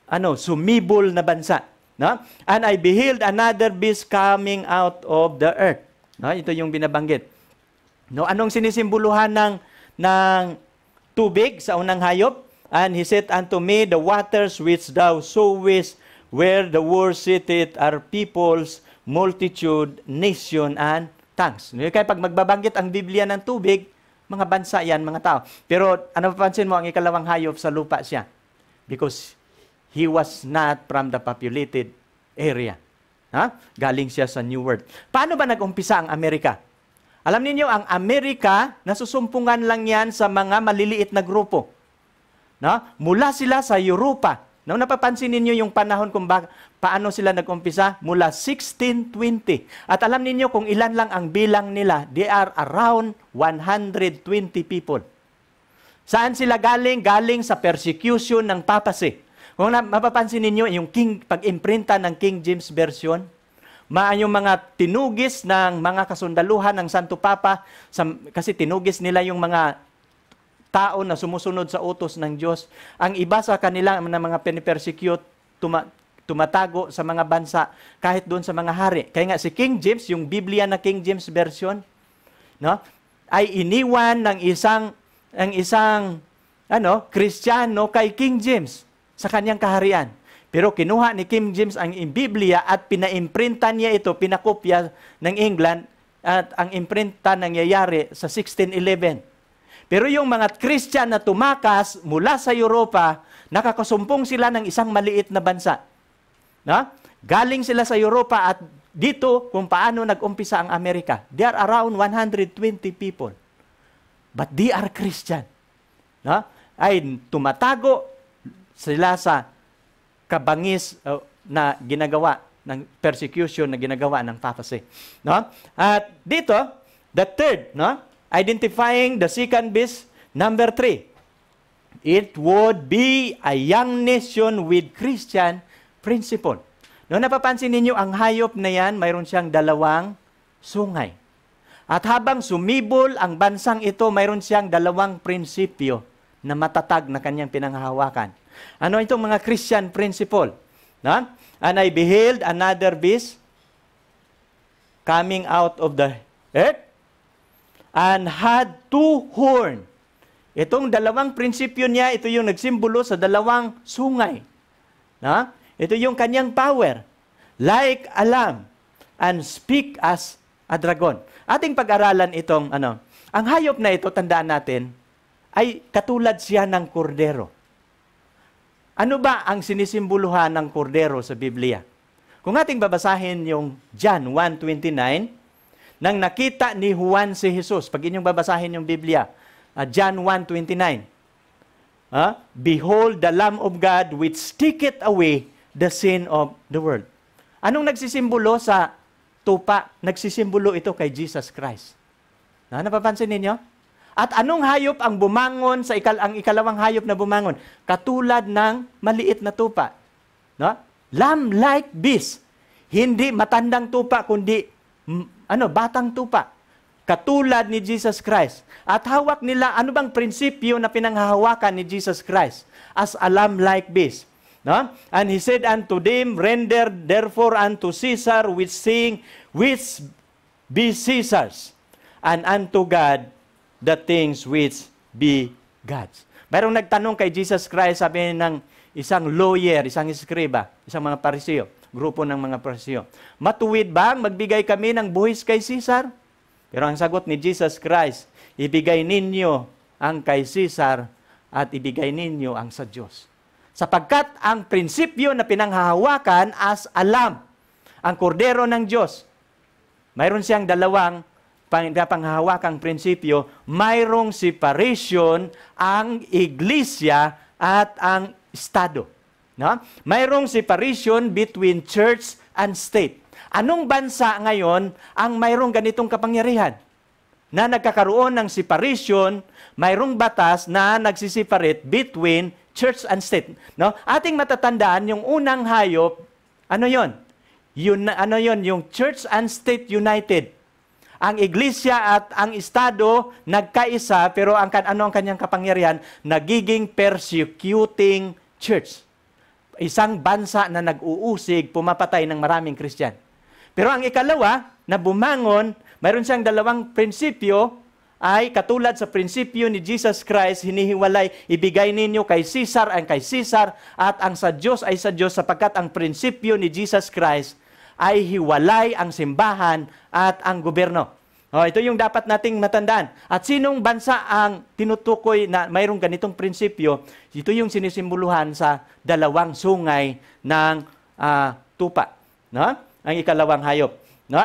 sumibol na bansa. No? And I beheld another beast coming out of the earth. No? Ito yung binabanggit. No? Anong sinisimbuluhan ng tubig sa unang hayop? And he said unto me, the waters which thou sawest, where the world sitteth, are peoples, multitude, nation, and tongues. Kaya pag magbabanggit ang Biblia ng tubig, mga bansa yan, mga tao. Pero ano papansin mo, ang ikalawang hayop sa lupa siya? Because he was not from the populated area. Galing siya sa New World. Paano ba nag-umpisa ang Amerika? Alam niyo ang Amerika, nasusumpungan lang yan sa mga maliliit na grupo. No? Mula sila sa Europa. No? Napapansin ninyo yung panahon kung paano sila nag-umpisa? Mula 1620. At alam ninyo kung ilan lang ang bilang nila. They are around 120 people. Saan sila galing? Galing sa persecution ng papacy. Kung mapapansin ninyo, yung pag-imprinta ng King James Version, yung mga tinugis ng mga kasundaluhan ng Santo Papa, kasi tinugis nila yung mga tao na sumusunod sa utos ng Diyos. Ang iba sa kanila na mga pinipersecute, tumatago sa mga bansa, kahit doon sa mga hari. Kaya nga si King James, yung Biblia na King James Version, no, ay iniwan ng isang Kristiyano kay King James sa kanyang kaharian. Pero kinuha ni King James ang Biblia at pinaimprinta niya ito, pinakopya ng England, at ang imprinta nangyayari sa 1611. Pero yung mga Christian na tumakas mula sa Europa, nakakasumpong sila ng isang maliit na bansa. No? Galing sila sa Europa at dito kung paano nag-umpisa ang Amerika. They are around 120 people. But they are Christian. No? Ay tumatago sila sa kabangis na ginagawa ng persecution na ginagawa ng papacy. No? At dito, the third, no? Identifying the second beast, number 3. It would be a young nation with Christian principle. No, napapansin ninyo, ang hayop na yan, mayroon siyang dalawang sungay. At habang sumibol ang bansang ito, mayroon siyang dalawang prinsipyo na matatag na kanyang pinanghahawakan. Ano itong mga Christian principle? Na? And I beheld another beast coming out of the earth and had two horns. Itong dalawang prinsipyo niya, ito yung nagsimbolo sa dalawang sungay. Na? Ito yung kanyang power. Like a lamb and speak as a dragon. Ating pag-aralan itong ang hayop na ito, tandaan natin, ay katulad siya ng kordero. Ano ba ang sinisimboluhan ng kordero sa Biblia? Kung ating babasahin yung John 1:29, nang nakita ni Juan si Jesus, pag inyong babasahin yung Biblia, John 1:29, Behold the Lamb of God which taketh away the sin of the world. Anong nagsisimbolo sa tupa? Nagsisimbolo ito kay Jesus Christ. Napapansin ninyo? At anong hayop ang bumangon sa ang ikalawang hayop na bumangon? Katulad ng maliit na tupa. No? Lamb-like beast. Hindi matandang tupa, kundi batang tupa. Katulad ni Jesus Christ. At hawak nila, ano bang prinsipyo na pinanghahawakan ni Jesus Christ? As a lamb-like beast. No? And he said unto them, Render therefore unto Caesar which be Caesar's, and unto God the things which be God's. Mayroong nagtanong kay Jesus Christ, sabi ng isang lawyer, isang eskriba, isang mga Pariseo, grupo ng mga Pariseo, matuwid bang magbigay kami ng buhis kay Caesar? Pero ang sagot ni Jesus Christ, ibigay ninyo ang kay Caesar at ibigay ninyo ang sa Diyos. Sapagkat ang prinsipyo na pinanghahawakan as alam, ang kordero ng Diyos, mayroon siyang dalawang panghahawakang prinsipyo, mayroong separation ang iglesia at ang estado. No? Mayroong separation between church and state. Anong bansa ngayon ang mayroong ganitong kapangyarihan? Na nagkakaroon ng separation, mayroong batas na nagsiseparate between church and state. No? Ating matatandaan yung unang hayop, ano yon? Yung church and state united. Ang iglesia at ang estado nagkaisa, pero ano ang kanyang kapangyarihan? Nagiging persecuting church. Isang bansa na nag-uusig, pumapatay ng maraming Christian. Pero ang ikalawa, na bumangon, mayroon siyang dalawang prinsipyo, ay katulad sa prinsipyo ni Jesus Christ, hinihiwalay, ibigay ninyo kay Caesar ang kay Caesar, at ang sa Diyos ay sa Diyos, sapagkat ang prinsipyo ni Jesus Christ ay hiwalay ang simbahan at ang gobyerno. Ito yung dapat nating matandaan. At sinong bansa ang tinutukoy na mayroong ganitong prinsipyo? Ito yung sinisimboluhan sa dalawang sungay ng tupa. No? Ang ikalawang hayop. No?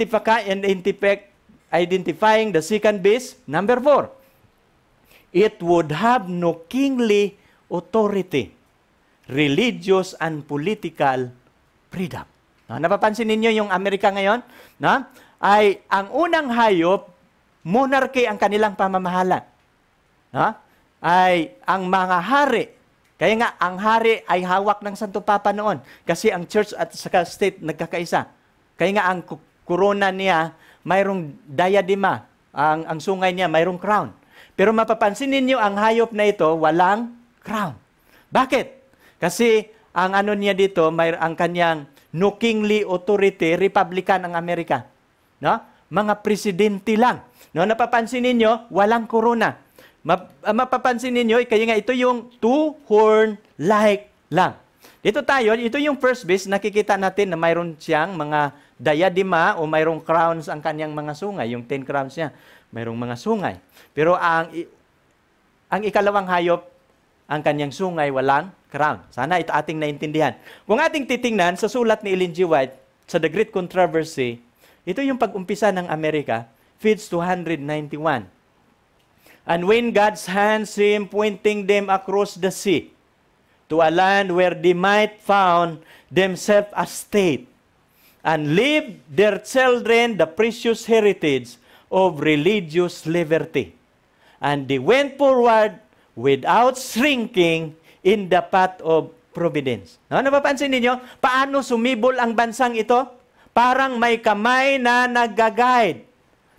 Identifying the second beast. Number 4. It would have no kingly authority, religious and political freedom. No? Napapansin ninyo yung Amerika ngayon? No? Ay ang unang hayop, monarchy ang kanilang pamamahala. No? Ay ang mga hari. Kaya nga, ang hari ay hawak ng Santo Papa noon. Kasi ang church at saka state nagkakaisa. Kaya nga, ang corona niya, mayroong diadema. Ang sungay niya, mayroong crown. Pero mapapansin ninyo, ang hayop na ito, walang crown. Bakit? Kasi ang niya dito, ang kanyang no kingly authority, Republican ang Amerika. No? Mga presidente lang. No? Napapansin ninyo, walang corona. Mapapansin ninyo, kaya nga ito yung two-horn-like lamb. Dito tayo, ito yung first beast, nakikita natin na mayroon siyang mga diadema o mayroong crowns ang kanyang mga sungay. Yung 10 crowns niya, mayroong mga sungay. Pero ang ikalawang hayop, ang kanyang sungay, walang crown. Sana ito ating naintindihan. Kung ating titingnan sa sulat ni Ellen G. White, sa The Great Controversy, ito yung pag-umpisa ng Amerika, feeds 291. And when God's hands him pointing them across the sea, to a land where they might found themselves a state, and leave their children the precious heritage of religious liberty. And they went forward without shrinking in the path of providence. No, napapansin niyo paano sumibol ang bansang ito? Parang may kamay na nag-guide.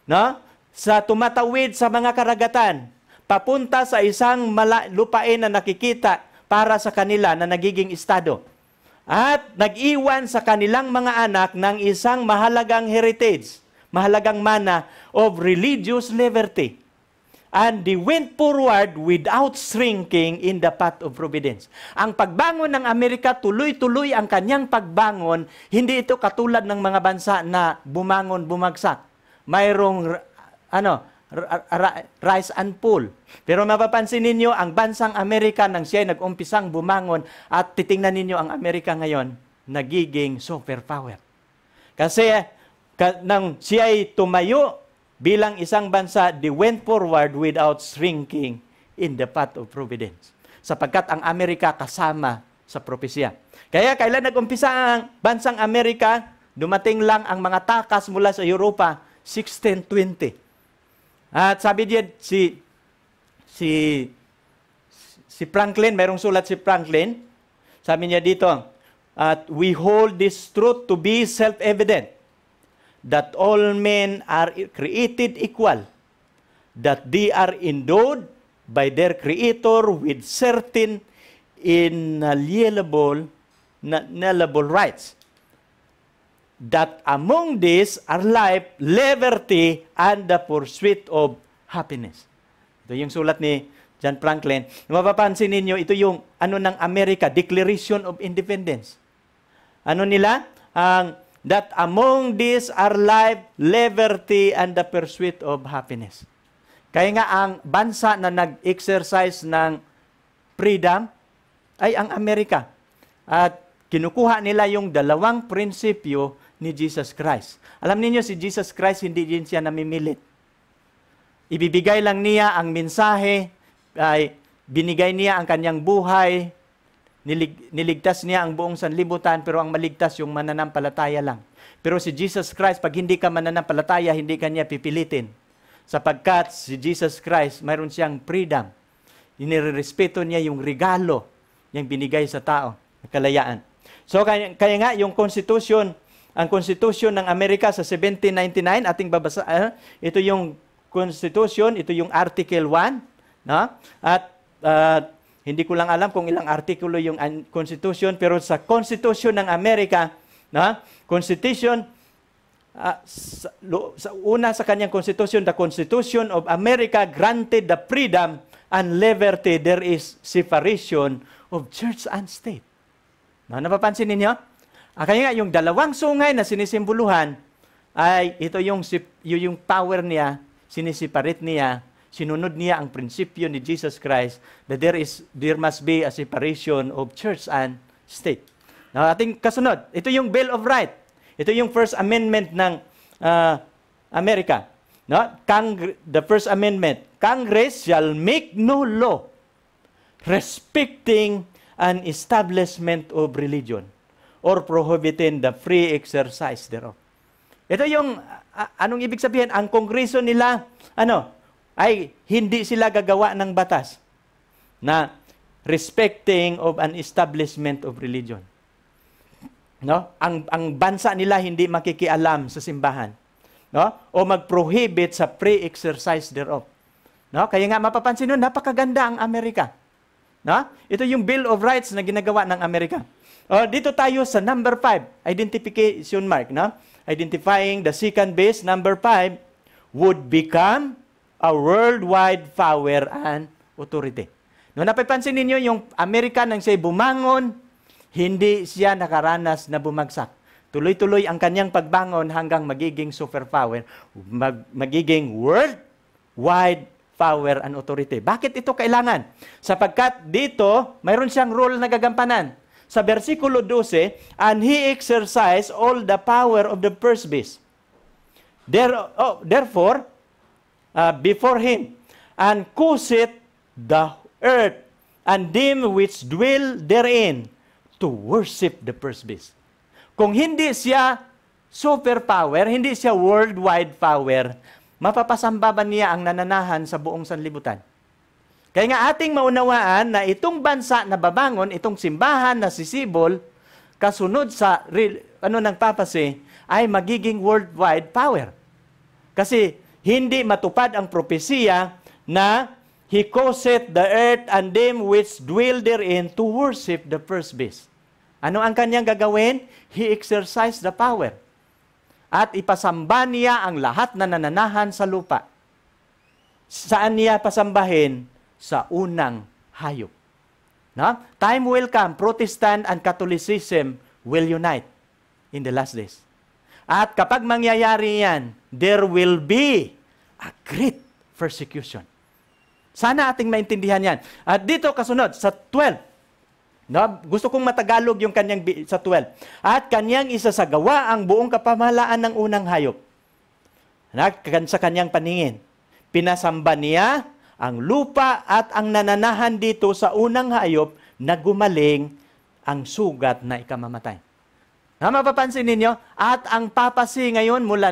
no? Sa tumatawid sa mga karagatan, papunta sa isang lupain na nakikita para sa kanila na nagiging estado. At nag-iwan sa kanilang mga anak ng isang mahalagang heritage, mahalagang mana of religious liberty. And they went forward without shrinking in the path of providence. Ang pagbangon ng Amerika, tuloy-tuloy ang kanyang pagbangon. Hindi ito katulad ng mga bansa na bumangon, bumagsak. Mayroong rise and fall. Pero mapapansin ninyo, ang bansang Amerika nang siya nag-umpisang bumangon at titingnan ninyo ang Amerika ngayon, nagiging superpower. Kasi nang siya ay tumayo bilang isang bansa, they went forward without shrinking in the path of providence. Sapagkat ang Amerika kasama sa propesya. Kaya kailan nag-umpisa ang bansang Amerika, dumating lang ang mga takas mula sa Europa, 1620. At sabi diyan si Franklin, mayroong sulat si Franklin, sabi niya dito, at we hold this truth to be self-evident, that all men are created equal, that they are endowed by their Creator with certain inalienable rights, that among these are life, liberty, and the pursuit of happiness. Ito yung sulat ni John Franklin. Mapapansin ninyo, ito yung ng Amerika, Declaration of Independence. Ano nila? That among these are life, liberty, and the pursuit of happiness. Kaya nga ang bansa na nag-exercise ng freedom ay ang Amerika. At kinukuha nila yung dalawang prinsipyo ni Jesus Christ. Alam niyo si Jesus Christ, hindi din siya namimilit. Ibibigay lang niya ang mensahe, ay binigay niya ang kanyang buhay, niligtas niya ang buong sanlibutan, pero ang maligtas yung mananampalataya lang. Pero si Jesus Christ, pag hindi ka mananampalataya, hindi ka niya pipilitin. Sapagkat si Jesus Christ, mayroon siyang freedom. Inirespeto niya yung regalo niyang binigay sa tao, kalayaan. So kaya nga yung Constitution, ang Constitution ng Amerika sa 1799, ating babasa, ito yung Constitution, ito yung Article 1, no? At hindi ko lang alam kung ilang artikulo yung Constitution, pero sa Constitution ng Amerika, na Constitution, sa kanyang Constitution, the Constitution of America granted the freedom and liberty. There is separation of church and state. No, napapansin ninyo? Kaya nga, yung dalawang sungay na sinisimboluhan, ay ito yung power niya, sinisiparate niya, sinunod niya ang prinsipyo ni Jesus Christ that there must be a separation of church and state. Now, ating kasunod, ito yung Bill of Rights. Ito yung First Amendment ng Amerika. No? The First Amendment, Congress shall make no law respecting an establishment of religion or prohibiting the free exercise thereof. Ito yung, anong ibig sabihin? Ang kongreso nila, ay hindi sila gagawa ng batas na respecting of an establishment of religion. No? Ang bansa nila hindi makikialam sa simbahan, no? O mag-prohibit sa free exercise thereof. No? Kaya nga mapapansin nyo, napakaganda ang Amerika. No? Ito yung Bill of Rights na ginagawa ng Amerika. Dito tayo sa number 5, identification mark, no? Identifying the second base, number 5 would become a worldwide power and authority. No, napapansin ninyo yung Amerika nang siya'y bumangon, hindi siya nakaranas na bumagsak. Tuloy-tuloy ang kanyang pagbangon hanggang magiging superpower, magiging worldwide power and authority. Bakit ito kailangan? Sapagkat dito, mayroon siyang role na gagampanan. Sa versikulo 12, and he exercised all the power of the first beast. Therefore, before him, and caused the earth and them which dwell therein to worship the first beast. Kung hindi siya superpower, hindi siya worldwide power, mapapasamba ba niya ang nananahan sa buong sanlibutan? Kaya nga ating maunawaan na itong bansa na babangon, itong simbahan na sisibol, kasunod sa ng papasi, ay magiging worldwide power. Kasi hindi matupad ang propesiya na He causeth the earth and them which dwell therein to worship the first beast. Ano ang kanyang gagawin? He exercised the power. At ipasamba niya ang lahat na nananahan sa lupa. Saan niya pasambahin? Sa unang hayop. No? Time will come, Protestant and Catholicism will unite in the last days. At kapag mangyayari yan, there will be a great persecution. Sana ating maintindihan yan. At dito kasunod, sa 12. No? Gusto kong matagalog yung kanyang sa 12. At kanyang isasagawa ang buong kapamahalaan ng unang hayop. Sa kanyang paningin. Pinasamba niya ang lupa at ang nananahan dito sa unang hayop na gumaling ang sugat na ikamamatay. Mapapansin ninyo, at ang papasi ngayon mula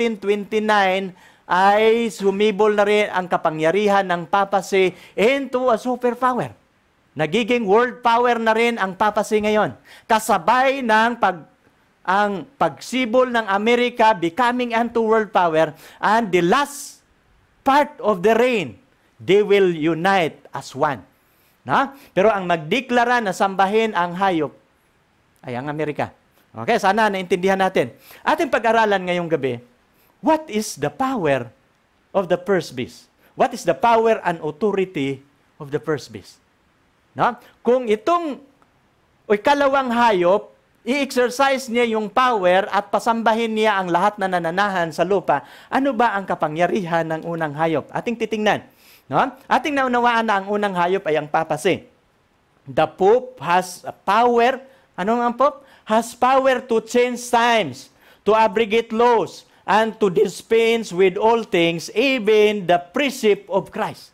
1929 ay sumibol na rin ang kapangyarihan ng papasi into a superpower. Nagiging world power na rin ang papasi ngayon. Kasabay ng ang pagsibol ng Amerika becoming into world power, and the last part of the reign, they will unite as one. Na? Pero ang magdeklara na sambahin ang hayop ay ang Amerika. Okay, sana naintindihan natin. Ating pag-aralan ngayong gabi, what is the power of the first beast? What is the power and authority of the first beast? No? Kung itong ikalawang hayop, i-exercise niya yung power at pasambahin niya ang lahat na nananahan sa lupa, ano ba ang kapangyarihan ng unang hayop? Ating titingnan. No? Ating naunawaan na ang unang hayop ay ang papasi. The Pope has a power. Ano ang Pope? Has power to change times, to abrogate laws, and to dispense with all things, even the precept of Christ.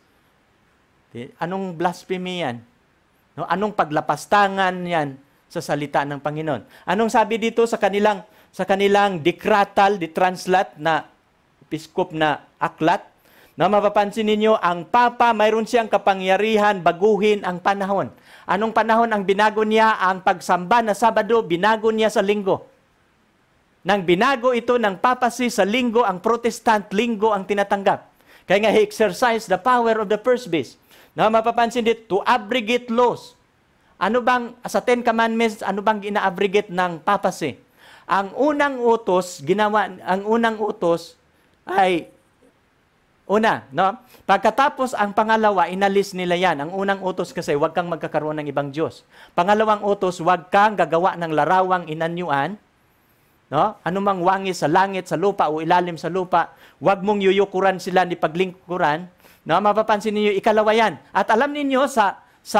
Anong blasphemy yan? No? Anong paglapastangan yan sa salita ng Panginoon? Anong sabi dito sa kanilang dikratal, ditranslate na episkop na aklat? Na mapapansin ninyo, ang Papa, mayroon siyang kapangyarihan baguhin ang panahon. Anong panahon ang binago niya? Ang pagsamba na Sabado, binago niya sa Linggo. Nang binago ito ng papasi sa Linggo, ang Protestant Linggo ang tinatanggap. Kaya nga, he exercised the power of the first beast. Na mapapansin dito, to abrogate laws. Ano bang, sa Ten Commandments, ano bang ina-abrogate ng papasi? Ang unang utos ay una, no? Pagkatapos ang pangalawa, inalis nila yan. Ang unang utos kasi, huwag kang magkakaroon ng ibang Diyos. Pangalawang utos, huwag kang gagawa ng larawang inanyuan. No? Anumang wangis sa langit, sa lupa, o ilalim sa lupa, huwag mong yuyukuran sila ni paglingkuran. No? Mapapansin ninyo, ikalawa yan. At alam ninyo, sa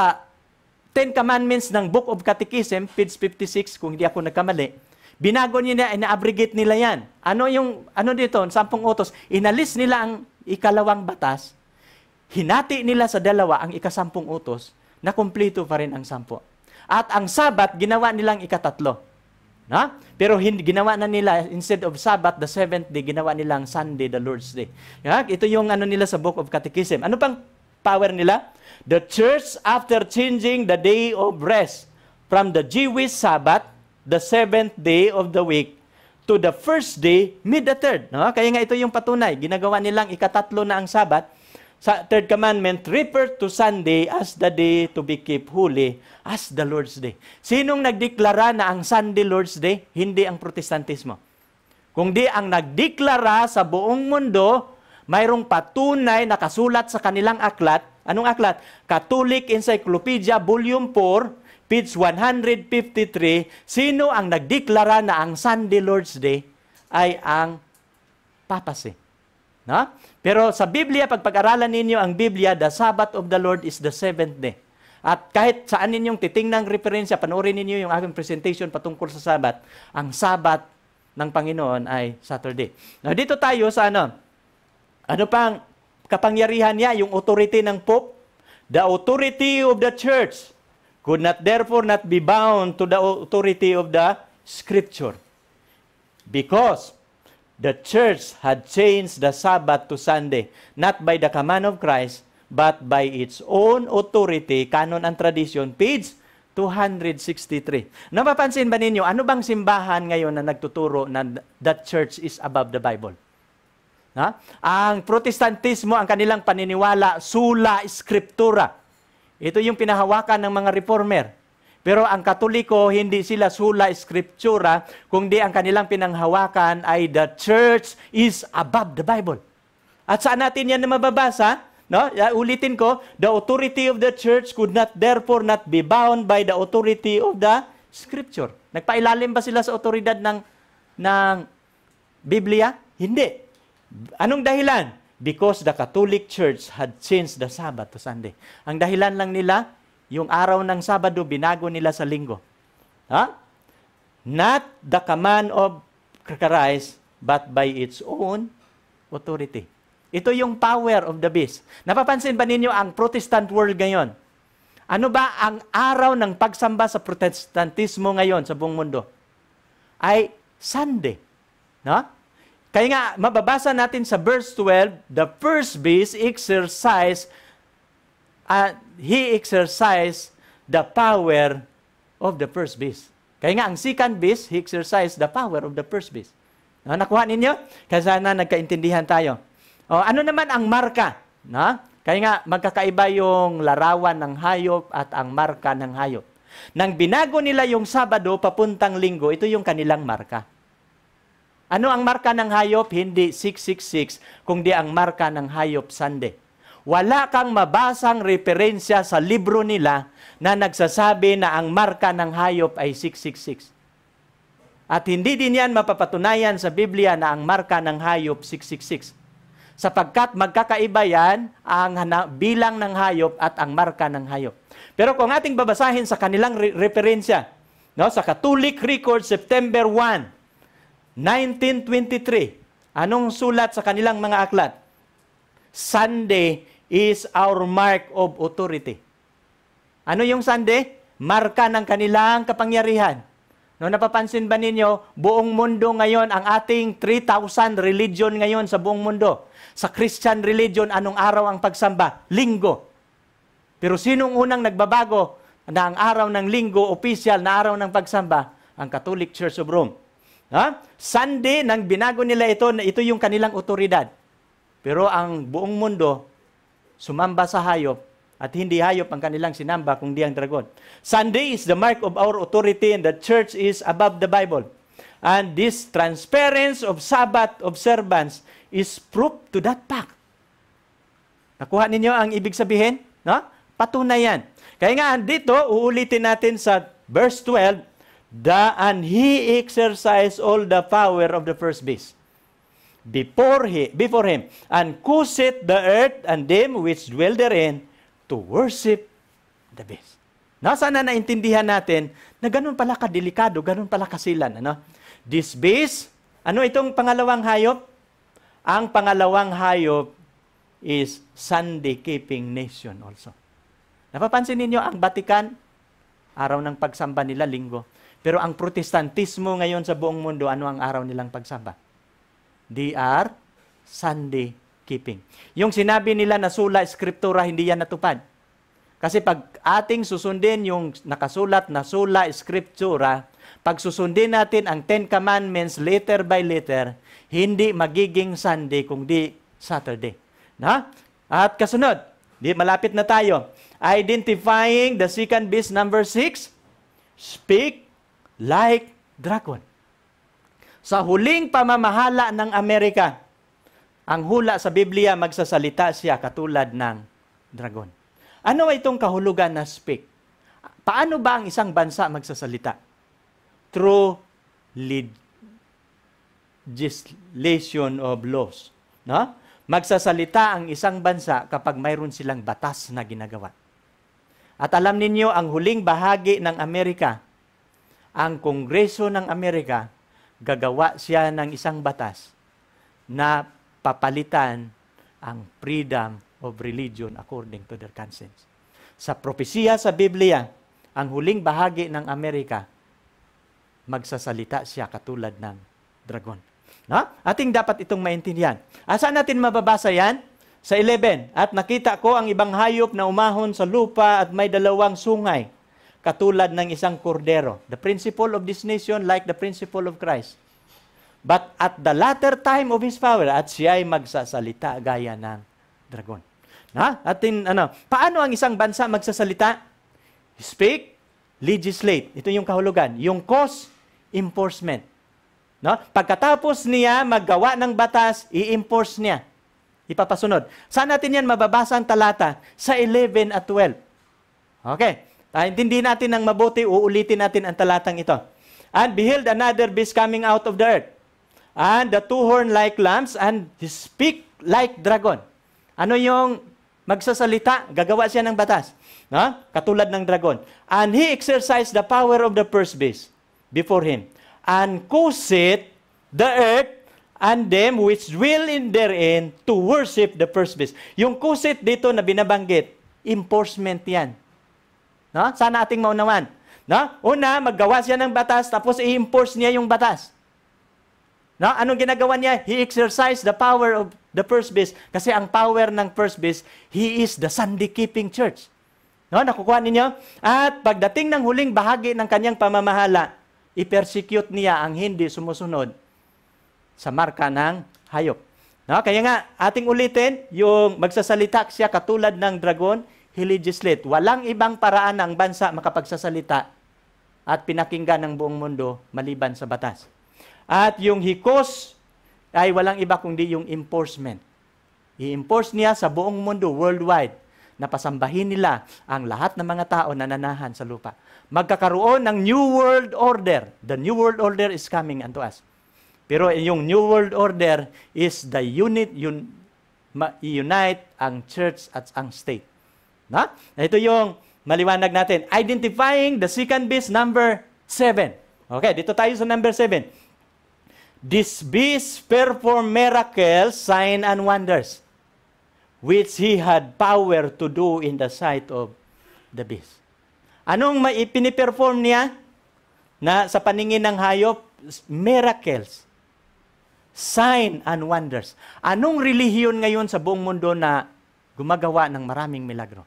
Ten Commandments ng Book of Catechism, page 56, kung hindi ako nagkamali, binago nila, ina-abrogate nila yan. Ano dito, 10 utos, inalis nila ang ikalawang batas, hinati nila sa dalawa ang ika-10 utos, na kumpleto pa rin ang 10. At ang Sabat, ginawa nilang ika-3. Na? Pero ginawa na nila, instead of Sabbath, the 7th day, ginawa nilang Sunday, the Lord's Day. Ya? Ito yung nila sa Book of Catechism. Ano pang power nila? The church, after changing the day of rest from the Jewish Sabbath, the 7th day of the week, to the first day, mid the third. No? Kaya nga ito yung patunay. Ginagawa nilang ika-3 na ang Sabat. Sa third commandment, refer to Sunday as the day to be kept holy as the Lord's Day. Sinong nagdeklara na ang Sunday Lord's Day? Hindi ang Protestantismo. Kung di ang nagdeklara sa buong mundo, mayroong patunay na kasulat sa kanilang aklat. Anong aklat? Catholic Encyclopedia, Volume 4, page 153, sino ang nagdeklara na ang Sunday Lord's Day ay ang papasi. No? Pero sa Biblia, pag pag-aralan ninyo ang Biblia, the Sabbath of the Lord is the 7th day. At kahit saan ninyong titingnang referensya, panoorin ninyo yung aking presentation patungkol sa Sabbath, ang Sabbath ng Panginoon ay Saturday. Now, dito tayo sa ano pang kapangyarihan niya, yung authority ng Pope, the authority of the church could not therefore not be bound to the authority of the Scripture. Because the church had changed the Sabbath to Sunday, not by the command of Christ, but by its own authority, canon and tradition, page 263. Napapansin ba ninyo, ano bang simbahan ngayon na nagtuturo na that church is above the Bible? Ha? Ang Protestantismo, ang kanilang paniniwala, sola scriptura. Ito yung pinahawakan ng mga reformer. Pero ang Katoliko, hindi sila sola scriptura, kundi ang kanilang pinanghawakan ay the church is above the Bible. At saan natin yan na mababasa? No? Ulitin ko, the authority of the church could not therefore not be bound by the authority of the scripture. Nagpailalim ba sila sa otoridad ng Biblia? Hindi. Anong dahilan? Because the Catholic Church had changed the Sabbath to Sunday. Ang dahilan lang nila, yung araw ng Sabado, binago nila sa Linggo. Ha? Not the command of Christ, but by its own authority. Ito yung power of the beast. Napapansin ba ninyo ang Protestant world ngayon? Ano ba ang araw ng pagsamba sa Protestantismo ngayon sa buong mundo? Ay Sunday. No? Kaya nga, mababasa natin sa verse 12, the first beast he exercised the power of the first beast. Kaya nga, ang second beast, he exercised the power of the first beast. No, nakuha ninyo? Kaya sana nagkaintindihan tayo. O, ano naman ang marka? No? Kaya nga, magkakaiba yung larawan ng hayop at ang marka ng hayop. Nang binago nila yung Sabado papuntang Linggo, ito yung kanilang marka. Ano ang marka ng hayop? Hindi 666, kundi ang marka ng hayop Sunday. Wala kang mabasang referensya sa libro nila na nagsasabi na ang marka ng hayop ay 666. At hindi din yan mapapatunayan sa Biblia na ang marka ng hayop 666. Sapagkat magkakaiba yan ang bilang ng hayop at ang marka ng hayop. Pero kung ating babasahin sa kanilang referensya, no, sa Catholic Record, September 1, 1923, anong sulat sa kanilang mga aklat? Sunday is our mark of authority. Ano yung Sunday? Marka ng kanilang kapangyarihan. No, napapansin ba ninyo, buong mundo ngayon, ang ating 3,000 religion ngayon sa buong mundo. Sa Christian religion, anong araw ang pagsamba? Linggo. Pero sinong unang nagbabago na ang araw ng Linggo, official na araw ng pagsamba? Ang Catholic Church of Rome. Ha? Sunday, nang binago nila ito yung kanilang otoridad. Pero ang buong mundo, sumamba sa hayop, at hindi hayop ang kanilang sinamba, kundi ang dragon. Sunday is the mark of our authority and the church is above the Bible. And this transference of Sabbath observance is proof to that fact. Nakuha ninyo ang ibig sabihin? No? Patunayan. Kaya nga dito, uulitin natin sa verse 12, and he exercised all the power of the first beast before him, and caused the earth and them which dwell therein to worship the beast. Nasaan na naintindihan natin na ganun pala kadelikado, ganun pala kasilan. Ano? This beast, ano itong pangalawang hayop? Ang pangalawang hayop is Sunday-keeping nation also. Napapansin ninyo, ang Vatican, araw ng pagsamba nila, Linggo. Pero ang Protestantismo ngayon sa buong mundo, ano ang araw nilang pagsamba? They are Sunday-keeping. Yung sinabi nila na sola scriptura, hindi yan natupad. Kasi pag ating susundin yung nakasulat na sola scriptura, pag susundin natin ang 10 Commandments letter by letter, hindi magiging Sunday kundi Saturday. Na? At kasunod, malapit na tayo. Identifying the second beast, number 6, speak like dragon. Sa huling pamamahala ng Amerika, ang hula sa Biblia, magsasalita siya katulad ng dragon. Ano itong kahulugan na speak? Paano ba ang isang bansa magsasalita? Through legislation of laws. No? Magsasalita ang isang bansa kapag mayroon silang batas na ginagawa. At alam ninyo, ang huling bahagi ng Amerika, ang Kongreso ng Amerika, gagawa siya ng isang batas na papalitan ang freedom of religion according to their conscience. Sa propesiya sa Biblia, ang huling bahagi ng Amerika, magsasalita siya katulad ng dragon. No? Ating dapat itong maintindihan. Saan natin mababasa yan? Sa 11, at nakita ko ang ibang hayop na umahon sa lupa at may dalawang sungay, katulad ng isang kordero. The principle of this nation like the principle of Christ. But at the latter time of his power, at siya ay magsasalita gaya ng dragon. Paano ang isang bansa magsasalita? Speak, legislate. Ito yung kahulugan. Yung cause, enforcement. No? Pagkatapos niya maggawa ng batas, i-enforce niya. Ipapasunod. Saan natin yan mababasa ang talata? Sa 11 at 12. Okay. Intindihin natin ng mabuti, uulitin natin ang talatang ito. And beheld another beast coming out of the earth, and the two horns like lambs, and he speak like dragon. Ano yung magsasalita? Gagawa siya ng batas. No? Katulad ng dragon. And he exercised the power of the first beast before him, and caused the earth and them which dwell in therein to worship the first beast. Yung caused dito na binabanggit, enforcement yan. No? Sana ating maunawan. No? Una, maggawa siya ng batas, tapos i-enforce niya yung batas. No? Anong ginagawa niya? He exercised the power of the first beast. Kasi ang power ng first beast, he is the Sunday-keeping church. No? Nakukuha ninyo? At pagdating ng huling bahagi ng kanyang pamamahala, i-persecute niya ang hindi sumusunod sa marka ng hayop. No? Kaya nga, ating ulitin, yung magsasalita siya katulad ng dragon, he legislate. Walang ibang paraan ang bansa makapagsasalita at pinakinggan ng buong mundo maliban sa batas. At yung hikos ay walang iba kundi yung enforcement. I-enforce niya sa buong mundo, worldwide, na pasambahin nila ang lahat ng mga tao na nanahan sa lupa. Magkakaroon ng New World Order. The New World Order is coming unto us. Pero yung New World Order is the unite ang church at ang state. Na? Ito yung maliwanag natin. Identifying the second beast, number 7. Okay, dito tayo sa number 7. This beast performed miracles, signs, and wonders, which he had power to do in the sight of the beast. Anong piniperform niya na sa paningin ng hayop? Miracles, sign, and wonders. Anong relihiyon ngayon sa buong mundo na gumagawa ng maraming milagro?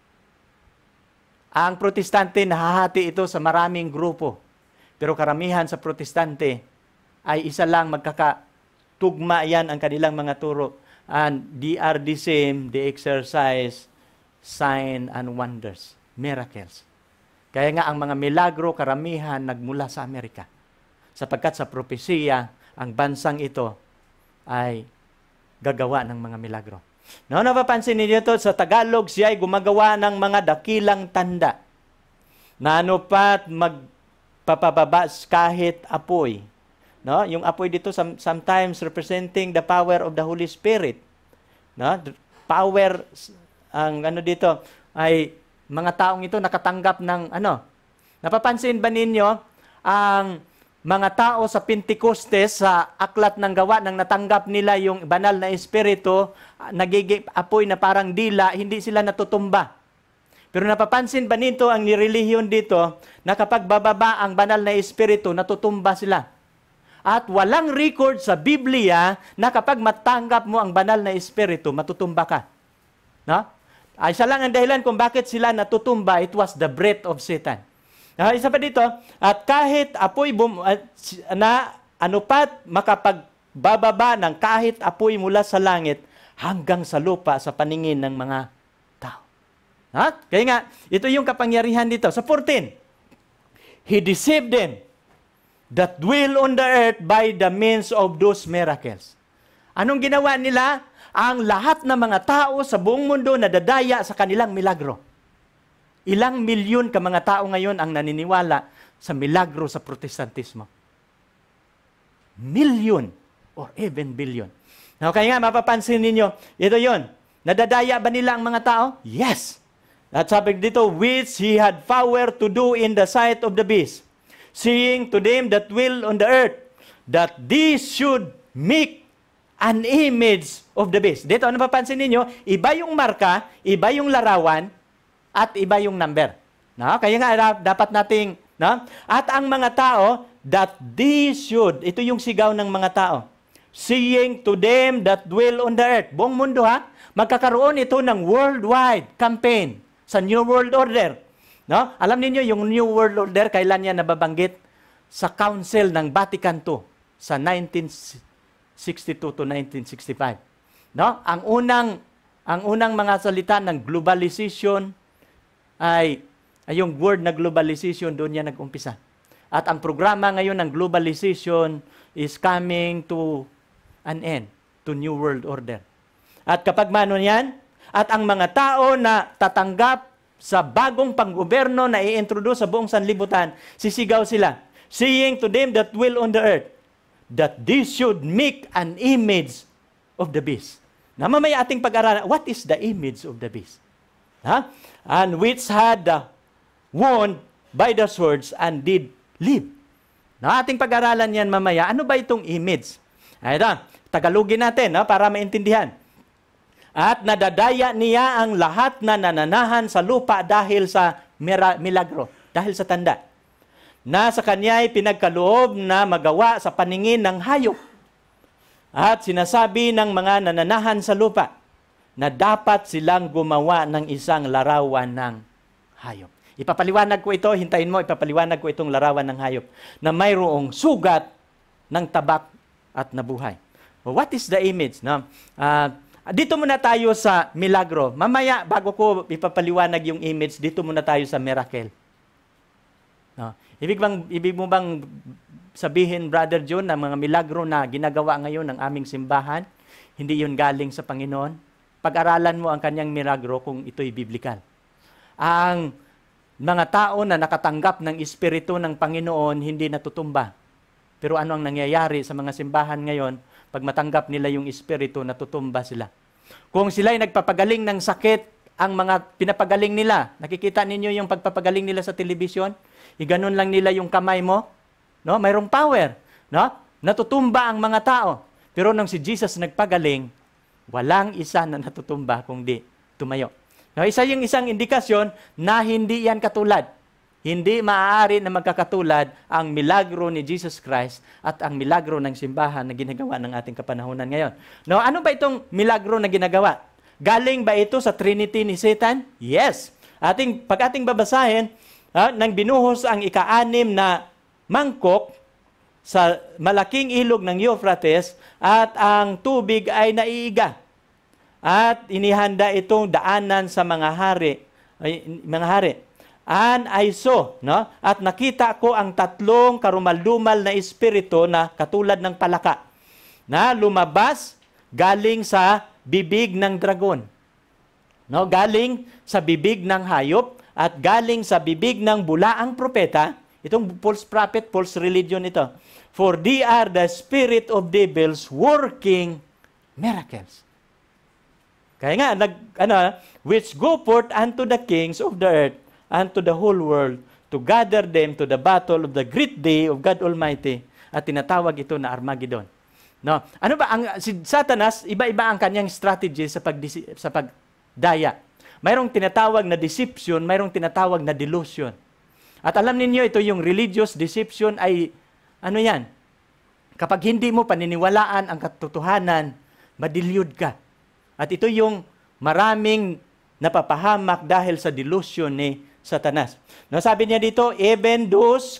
Ang protestante, nahahati ito sa maraming grupo. Pero karamihan sa protestante ay isa lang, magkakatugma yan ang kanilang mga turo. And they are the same, they exercise sign and wonders, miracles. Kaya nga ang mga milagro, karamihan nagmula sa Amerika. Sapagkat sa propesiya, ang bansang ito ay gagawa ng mga milagro. No, napapansin niyo ito, sa Tagalog, siya ay gumagawa ng mga dakilang tanda. Na ano pat magpapababa kahit apoy. No, yung apoy dito sometimes representing the power of the Holy Spirit. No, power ang ano dito ay mga taong ito nakatanggap ng ano. Napapansin ba ninyo ang mga tao sa Pentecostes, sa aklat ng gawa, nang natanggap nila yung banal na espiritu, nagiging apoy na parang dila, hindi sila natutumba. Pero napapansin ba nito ang nirelihiyon dito, na kapag bababa ang banal na espiritu, natutumba sila. At walang record sa Biblia na kapag matanggap mo ang banal na espiritu, matutumba ka. No? Ay, isa lang ang dahilan kung bakit sila natutumba, it was the breath of Satan. Isa pa dito, at kahit apoy makapagbababa ng kahit apoy mula sa langit hanggang sa lupa sa paningin ng mga tao. Kaya nga, ito yung kapangyarihan dito. Sa 14, he deceived them that dwell on the earth by the means of those miracles. Anong ginawa nila? Ang lahat ng mga tao sa buong mundo nadadaya sa kanilang milagro. Ilang milyon ka mga tao ngayon ang naniniwala sa milagro sa protestantismo? Million or even billion. Now, kaya nga mapapansin ninyo, ito yon. Nadadaya ba nila ang mga tao? Yes. At sabi dito, which he had power to do in the sight of the beast, seeing to them that dwell on the earth, that these should make an image of the beast. Dito, ano mapapansin ninyo? Iba yung marka, iba yung larawan, at iba yung number. No? Kaya nga dapat nating, no? At ang mga tao, that these should, ito yung sigaw ng mga tao, seeing to them that dwell on the earth. Buong mundo magkakaroon ito ng worldwide campaign sa New World Order. No? Alam niyo yung New World Order, kailan yan nababanggit? Sa Council ng Vatican II, sa 1962 to 1965. No? Ang unang mga salita ng globalization ay yung word na globalization, doon yan nag-umpisa. At ang programa ngayon ng globalization is coming to an end, to New World Order. At kapag mano yan, at ang mga tao na tatanggap sa bagong panggoberno na i-introduce sa buong sanlibutan, sisigaw sila, saying to them that dwell on the earth, that they should make an image of the beast. Na mamaya ating pag-aralan, what is the image of the beast? Ha? And which had won by the swords and did live. Na ating pag-aralan yan mamaya, ano ba itong image? Ayun, Tagalogin natin para maintindihan. At nadadaya niya ang lahat na nananahan sa lupa dahil sa milagro, dahil sa tanda. Na sa kanya ay pinagkaloob na magawa sa paningin ng hayop. At sinasabi ng mga nananahan sa lupa na dapat silang gumawa ng isang larawan ng hayop. Ipapaliwanag ko ito, hintayin mo, ipapaliwanag ko itong larawan ng hayop na mayroong sugat ng tabak at nabuhay. What is the image? No? Dito muna tayo sa milagro. Mamaya, bago ko ipapaliwanag yung image, dito muna tayo sa miracle. No? Ibig mo bang sabihin, Brother John, na mga milagro na ginagawa ngayon ng aming simbahan, hindi yun galing sa Panginoon? Pag-aralan mo ang kanyang milagro kung ito'y biblical. Ang mga tao na nakatanggap ng Espiritu ng Panginoon, hindi natutumba. Pero ano ang nangyayari sa mga simbahan ngayon? Pag matanggap nila yung Espiritu, natutumba sila. Kung sila'y nagpapagaling ng sakit, ang mga pinapagaling nila, nakikita ninyo yung pagpapagaling nila sa telebisyon, iganon lang nila yung kamay mo, no? Mayroong power, no? Natutumba ang mga tao. Pero nung si Jesus nagpagaling, walang isa na natutumba kundi tumayo. No, yung isang indikasyon na hindi yan katulad. Hindi maaari na magkakatulad ang milagro ni Jesus Christ at ang milagro ng simbahan na ginagawa ng ating kapanahunan ngayon. No, ano ba itong milagro na ginagawa? Galing ba ito sa Trinity ni Satan? Yes. Pag ating babasahin, nang binuhos ang ika-6 na mangkok sa malaking ilog ng Euphrates at ang tubig ay naiiga. At inihanda itong daanan sa mga hari. And I saw, no? At nakita ko ang 3 karumal-dumal na espiritu na katulad ng palaka na lumabas galing sa bibig ng dragon. No? Galing sa bibig ng hayop at galing sa bibig ng bulaang propeta. Itong false prophet, false religion ito. For they are the spirit of devils working miracles. Kaya nga, which go forth unto the kings of the earth and to the whole world, to gather them to the battle of the great day of God Almighty. At tinatawag ito na Armageddon. No? Ano ba, si Satanas, iba-iba ang kanyang strategy sa pagdaya. Mayroong tinatawag na deception, mayroong tinatawag na delusion. At alam ninyo, ito yung religious deception ay, ano yan? Kapag hindi mo paniniwalaan ang katotohanan, madilyud ka. At ito yung maraming napapahamak dahil sa delusion ni Satanas. No, sabi niya dito, even whose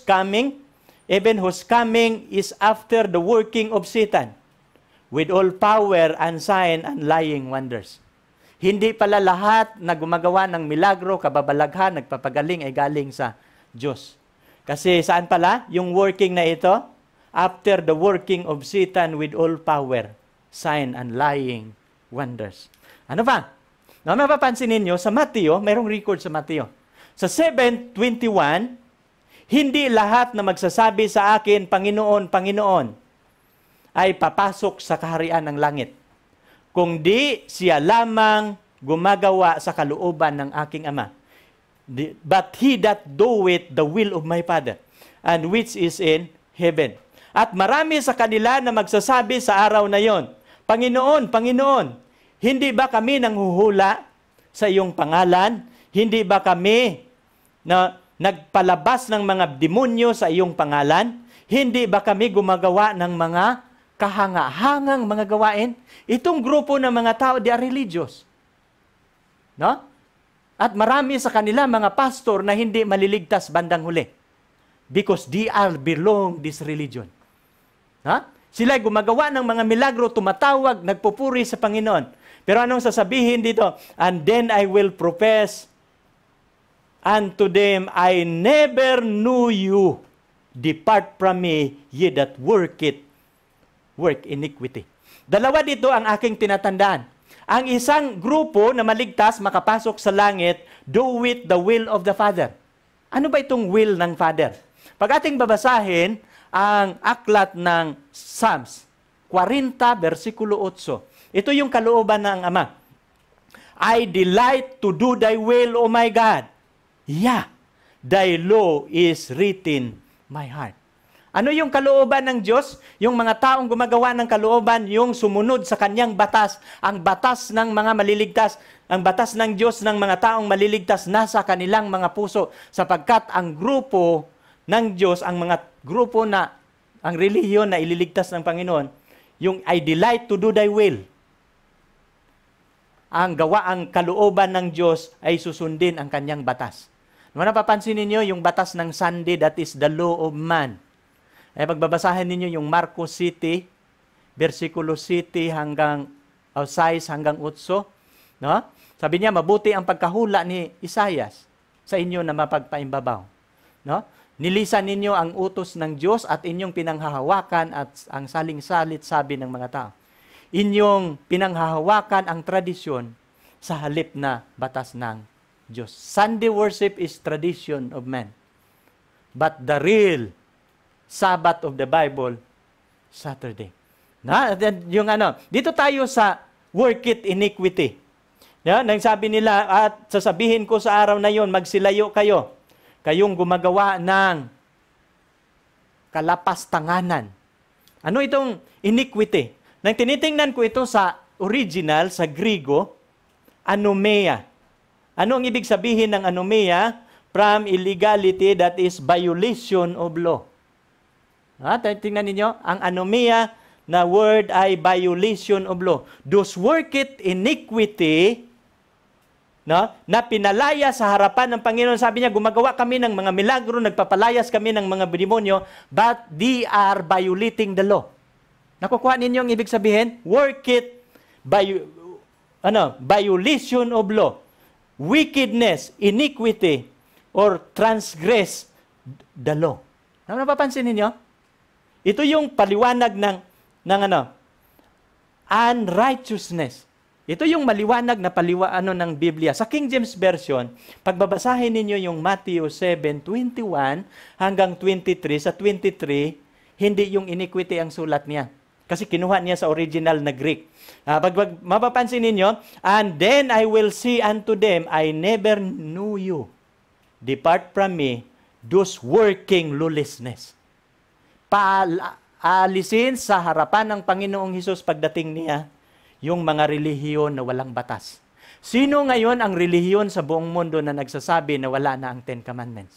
coming is after the working of Satan, with all power and sign and lying wonders. Hindi pala lahat na gumagawa ng milagro, kababalaghan, nagpapagaling ay galing sa Diyos. Kasi saan pala? Yung working na ito, after the working of Satan with all power, sign and lying wonders. Ano ba? No, mapapansin ninyo, sa Mateo, mayroong record sa Mateo. Sa 7:21, hindi lahat na magsasabi sa akin, Panginoon, Panginoon, ay papasok sa kaharian ng langit. Kung di siya lamang gumagawa sa kalooban ng aking Ama. But he that doeth the will of my Father, and which is in heaven. At marami sa kanila na magsasabi sa araw na yon, Panginoon, Panginoon, hindi ba kami nanghuhula sa iyong pangalan? Hindi ba kami na nagpalabas ng mga demonyo sa iyong pangalan? Hindi ba kami gumagawa ng mga kahanga-hangang mga gawain? Itong grupo ng mga tao, they are religious. No? At marami sa kanila mga pastor na hindi maliligtas bandang huli. Because they are belong this religion. Ha? Sila gumagawa ng mga milagro, tumatawag, nagpupuri sa Panginoon. Pero anong sasabihin dito? And then I will profess unto them, I never knew you. Depart from me, ye that work iniquity. Dalawa dito ang aking tinatandaan. Ang isang grupo na maligtas, makapasok sa langit, do with the will of the Father. Ano ba itong will ng Father? Pag ating babasahin ang aklat ng Psalms, 40, versikulo 8. Ito yung kalooban ng Ama. I delight to do thy will, O my God. Yeah, thy law is written my heart. Ano yung kalooban ng Diyos? Yung mga taong gumagawa ng kalooban, yung sumunod sa kanyang batas, ang batas ng mga maliligtas, ang batas ng Diyos ng mga taong maliligtas nasa kanilang mga puso, sapagkat ang grupo ng Diyos, ang mga grupo na, ang relihiyon na ililigtas ng Panginoon, yung I delight to do thy will. Ang gawaang kalooban ng Diyos ay susundin ang kanyang batas. Naman napapansin ninyo yung batas ng Sunday, that is the law of man. Ay pagbabasahin ninyo yung Marcos City, versikulo 7 hanggang 6 hanggang 8, no? Sabi niya, mabuti ang pagkahula ni Isaias sa inyo na mapagpaimbabaw, no? Nilisan ninyo ang utos ng Diyos at inyong pinanghahawakan at ang saling-salit sabi ng mga tao. Inyong pinanghahawakan ang tradisyon sa halip na batas ng Diyos. Sunday worship is tradition of man. But the real Sabbath of the Bible, Saturday. Yung dito tayo sa work it iniquity. Nang sabi nila, at sasabihin ko sa araw na yon, magsilayo kayo. Kayong gumagawa ng kalapastanganan. Ano itong iniquity? Nang tinitingnan ko ito sa original, sa Griego, anomia. Ano ang ibig sabihin ng anomia? From illegality, that is violation of law. Tingnan ninyo, ang anomia na word ay violation of law. Those work it iniquity, no, na pinalaya sa harapan ng Panginoon. Sabi niya, gumagawa kami ng mga milagro, nagpapalayas kami ng mga demonyo, but they are violating the law. Nakukuha ninyo ang ibig sabihin? Work it, violation of law, wickedness, iniquity, or transgress the law. Napapansin ninyo? Ito yung paliwanag ng unrighteousness. Ito yung maliwanag na ng Biblia. Sa King James Version, pagbabasahin ninyo yung Matthew 7:21 hanggang 23, sa 23, hindi yung iniquity ang sulat niya. Kasi kinuha niya sa original na Greek. Mapapansin ninyo, and then I will say unto them, I never knew you. Depart from me, those working lawlessness. Paalisin sa harapan ng Panginoong Hesus pagdating niya yung mga relihiyon na walang batas. Sino ngayon ang relihiyon sa buong mundo na nagsasabi na wala na ang Ten Commandments?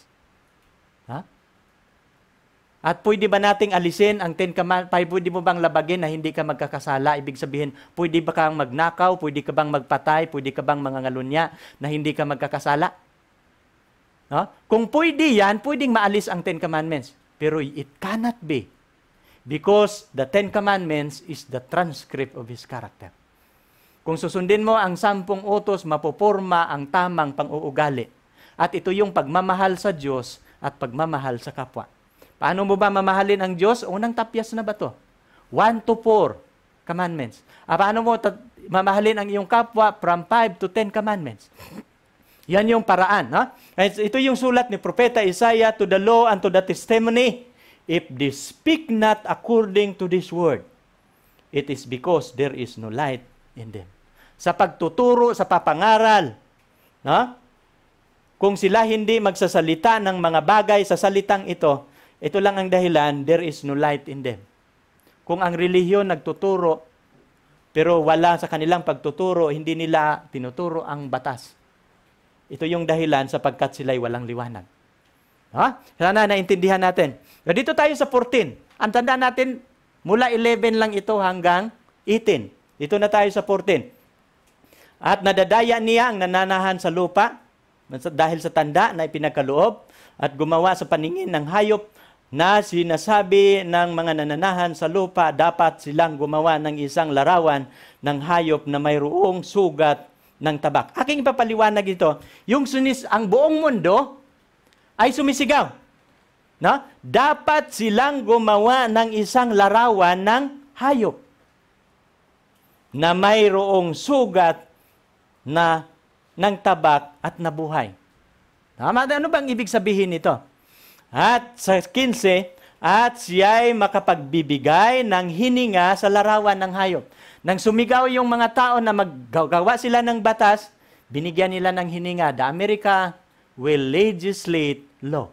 At pwede ba nating alisin ang Ten Commandments? Pwede mo bang labagin na hindi ka magkakasala? Ibig sabihin, pwede ba kang magnakaw? Pwede ka bang magpatay? Pwede ka bang mangangalunya na hindi ka magkakasala? Kung pwede yan, pwedeng maalis ang Ten Commandments. Pero it cannot be, because the Ten Commandments is the transcript of His character. Kung susundin mo ang 10 utos, mapoporma ang tamang pang-uugali. At ito yung pagmamahal sa Diyos at pagmamahal sa kapwa. Paano mo ba mamahalin ang Diyos? Unang tapyas na ba ito? 1 to 4 commandments. Paano mo mamahalin ang iyong kapwa? From 5 to 10 commandments. Yan yung paraan. Ito yung sulat ni Propeta Isaiah, to the law and to the testimony, if they speak not according to this word, it is because there is no light in them. Sa pagtuturo, sa papangaral, kung sila hindi magsasalita ng mga bagay sa salitang ito lang ang dahilan, there is no light in them. Kung ang relihiyon nagtuturo, pero wala sa kanilang pagtuturo, hindi nila tinuturo ang batas. Ito yung dahilan sapagkat sila'y walang liwanag. Sana naintindihan natin. Dito tayo sa 14. Ang tanda natin, mula 11 lang ito hanggang 18. Dito na tayo sa 14. At nadadaya niya ang nananahan sa lupa dahil sa tanda na ipinagkaloob at gumawa sa paningin ng hayop na sinasabi ng mga nananahan sa lupa, dapat silang gumawa ng isang larawan ng hayop na mayroong sugat ng tabak. Aking ipapaliwanag ito, ang buong mundo ay sumisigaw. No? Dapat silang gumawa ng isang larawan ng hayop na mayroong sugat ng tabak at nabuhay. Tama? Ano bang ibig sabihin nito? At sa 15, at siya'y makapagbibigay ng hininga sa larawan ng hayop. Nang sumigaw yung mga tao na maggagawa sila ng batas, binigyan nila ng hininga. The America will legislate law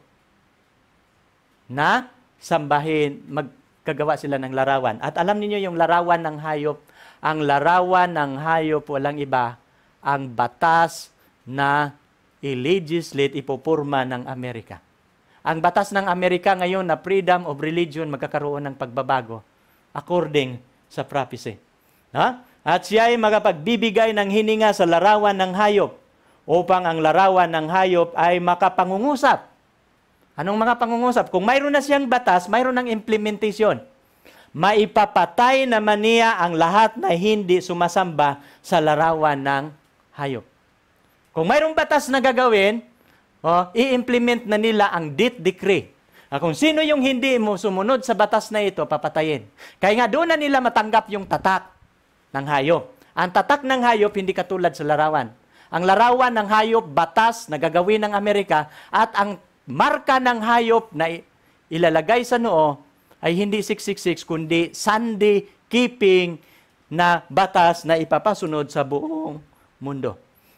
na sambahin, magkagawa sila ng larawan. At alam niyo yung larawan ng hayop, ang larawan ng hayop walang iba, ang batas na i-legislate, ipupurma ng Amerika. Ang batas ng Amerika ngayon na freedom of religion magkakaroon ng pagbabago according sa prophecy. At siya ay makapagbibigay ng hininga sa larawan ng hayop upang ang larawan ng hayop ay makapangungusap. Anong mga pangungusap? Kung mayroon na siyang batas, mayroon ng implementation. Maipapatay naman niya ang lahat na hindi sumasamba sa larawan ng hayop. Kung mayroong batas na gagawin, i-implement na nila ang death decree. Kung sino yung hindi mo sumunod sa batas na ito, papatayin. Kaya nga doon na nila matanggap yung tatak ng hayop. Ang tatak ng hayop hindi katulad sa larawan. Ang larawan ng hayop, batas na gagawin ng Amerika, at ang marka ng hayop na ilalagay sa noo ay hindi 666, kundi Sunday keeping na batas na ipapasunod sa buong mundo.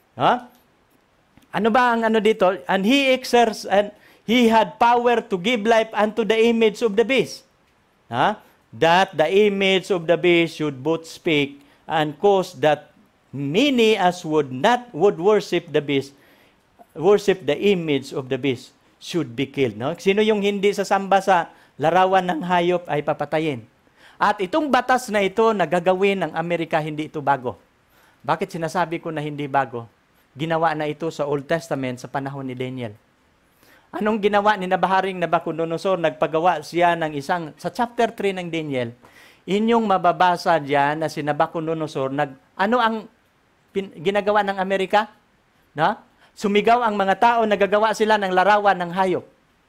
Ano ba ang ano dito? And he had power to give life unto the image of the beast. That the image of the beast should both speak and cause that many as would worship the beast, worship the image of the beast, should be killed. No? Sino yung hindi sasamba sa larawan ng hayop ay papatayin. At itong batas na ito na gagawin ng Amerika, hindi ito bago. Bakit sinasabi ko na hindi bago? Ginawa na ito sa Old Testament sa panahon ni Daniel. Anong ginawa ni Nabaharing Nabucodonosor? Nagpagawa siya ng sa chapter 3 ng Daniel, inyong mababasa diyan na si Nabucodonosor, ano ang ginagawa ng Amerika? Sumigaw ang mga tao, nagagawa sila ng larawan ng hayop.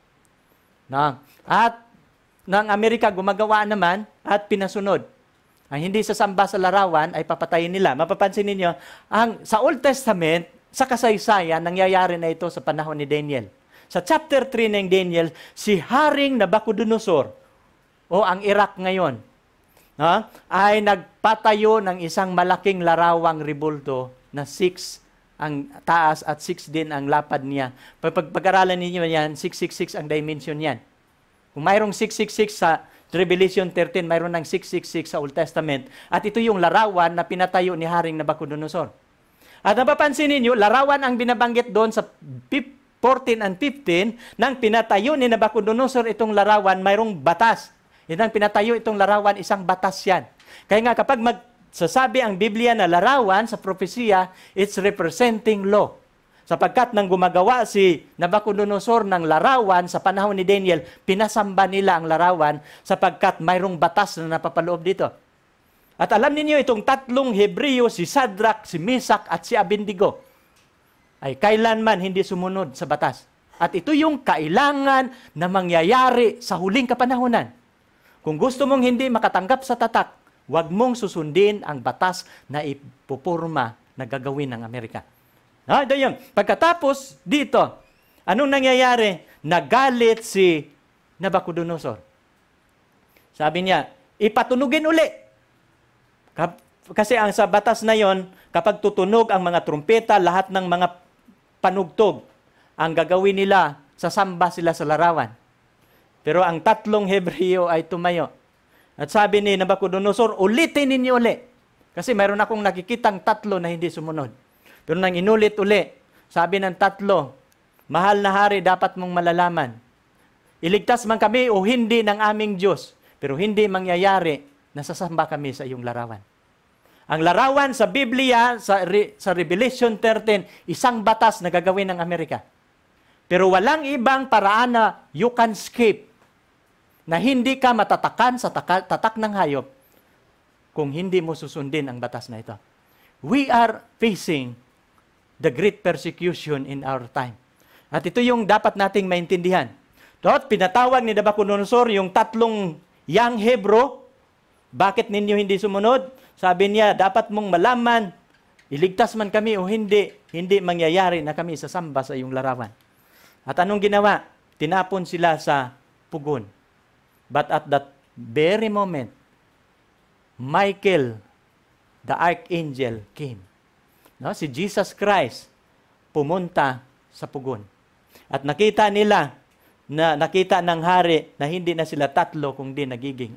At ng Amerika gumagawa naman at pinasunod. Ang hindi sasamba sa larawan ay papatayin nila. Mapapansin ninyo, sa Old Testament, sa kasaysayan, nangyayari na ito sa panahon ni Daniel. Sa chapter 3 ng Daniel, si Haring Nabucodonosor, ang Iraq ngayon, ay nagpatayo ng isang malaking larawang rebulto na 6 ang taas at 6 din ang lapad niya. Pag-aralan ninyo yan, 666 ang dimension yan. Kung mayroong 666 sa Revelation 13, mayroon ng 666 sa Old Testament. At ito yung larawan na pinatayo ni Haring Nabucodonosor. At napapansin ninyo, larawan ang binabanggit doon sa 14 and 15, nang pinatayo ni Nabucodonosor itong larawan, mayroong batas. Yan ang pinatayo itong larawan, isang batas yan. Kaya nga kapag sasabi ang Biblia na larawan sa propesya, it's representing law. Sapagkat nang gumagawa si Nabucodonosor ng larawan sa panahon ni Daniel, pinasamba nila ang larawan sapagkat mayroong batas na napapaloob dito. At alam niyo itong tatlong Hebreo, si Shadrach, si Meshach at si Abednego, ay kailanman hindi sumunod sa batas. At ito yung kailangan na mangyayari sa huling kapanahunan. Kung gusto mong hindi makatanggap sa tatak, huwag mong susundin ang batas na ipupurma na gagawin ng Amerika. Ito yung. Pagkatapos dito, anong nangyayari? Nagalit si Nabucodonosor. Sabi niya, ipatunugin uli. Kasi ang sa batas na yon, kapag tutunog ang mga trumpeta, lahat ng mga panugtog, ang gagawin nila, sasamba sila sa larawan. Pero ang tatlong Hebreo ay tumayo. At sabi ni Nabucodonosor, ulitin ninyo uli. Kasi mayroon akong nakikitang tatlo na hindi sumunod. Pero nang inulit uli, sabi ng tatlo, mahal na hari, dapat mong malalaman. Iligtas man kami o hindi ng aming Diyos, pero hindi mangyayari na sasamba kami sa iyong larawan. Ang larawan sa Biblia, sa Revelation 13, isang batas na gagawin ng Amerika. Pero walang ibang paraan na you can skip na hindi ka matatakan sa tatak ng hayop kung hindi mo susundin ang batas na ito. We are facing the great persecution in our time. At ito yung dapat nating maintindihan. Pinatawag ni Nabucodonosor yung 3 young Hebrew. Bakit ninyo hindi sumunod? Sabi niya, dapat mong malaman, iligtas man kami o hindi, hindi mangyayari na kami sasamba sa iyong larawan. At anong ginawa? Tinapon sila sa pugon. But at that very moment, Michael, the archangel, came. Si Jesus Christ pumunta sa pugon. At nakita nila, nakita ng hari na hindi na sila 3 kundi nagiging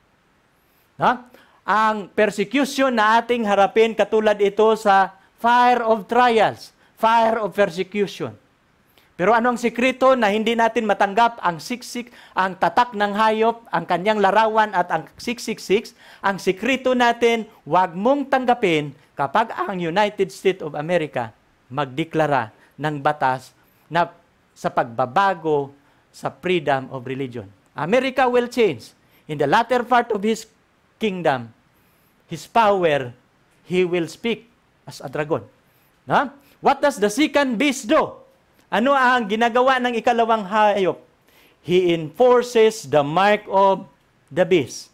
4. Ang persecution na ating harapin katulad ito sa fire of trials, fire of persecution. Pero anong sikreto na hindi natin matanggap ang ang tatak ng hayop, ang kanyang larawan at ang 666? Ang sikreto natin, huwag mong tanggapin kapag ang United States of America magdeklara ng batas na sa pagbabago sa freedom of religion. America will change. In the latter part of His kingdom, His power, He will speak as a dragon. What does the second beast do? Ano ang ginagawa ng ikalawang hayop? He enforces the mark of the beast.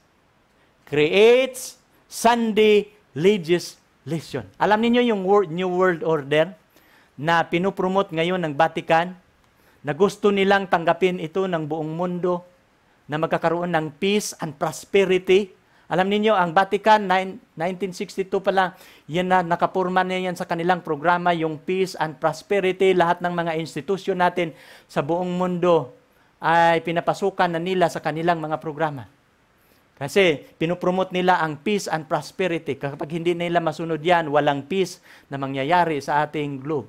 Creates Sunday legislation. Alam niyo yung New World Order na pinupromote ngayon ng Vatican, na gusto nilang tanggapin ito ng buong mundo, na magkakaroon ng peace and prosperity. Alam niyo ang Vatican, 1962 pa lang, yan na nakapurma na yan sa kanilang programa, yung peace and prosperity. Lahat ng mga institusyon natin sa buong mundo ay pinapasukan na nila sa kanilang mga programa. Kasi pinupromote nila ang peace and prosperity. Kapag hindi nila masunod yan, walang peace na mangyayari sa ating globe.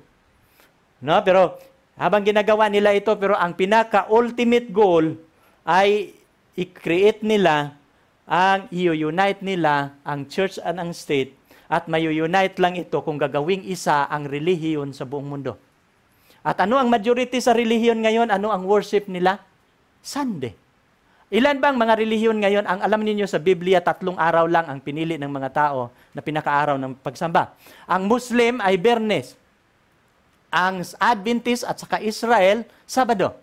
Pero habang ginagawa nila ito, pero ang pinaka-ultimate goal ay i-create nila i-unite nila ang church at ang state, at may-unite lang ito kung gagawing isa ang relihiyon sa buong mundo. At ano ang majority sa relihiyon ngayon? Ano ang worship nila? Sunday. Ilan bang mga relihiyon ngayon? Ang alam niyo sa Biblia, 3 araw lang ang pinili ng mga tao na pinakaaraw ng pagsamba. Ang Muslim ay Biyernes. Ang Adventist at saka Israel, Sabado.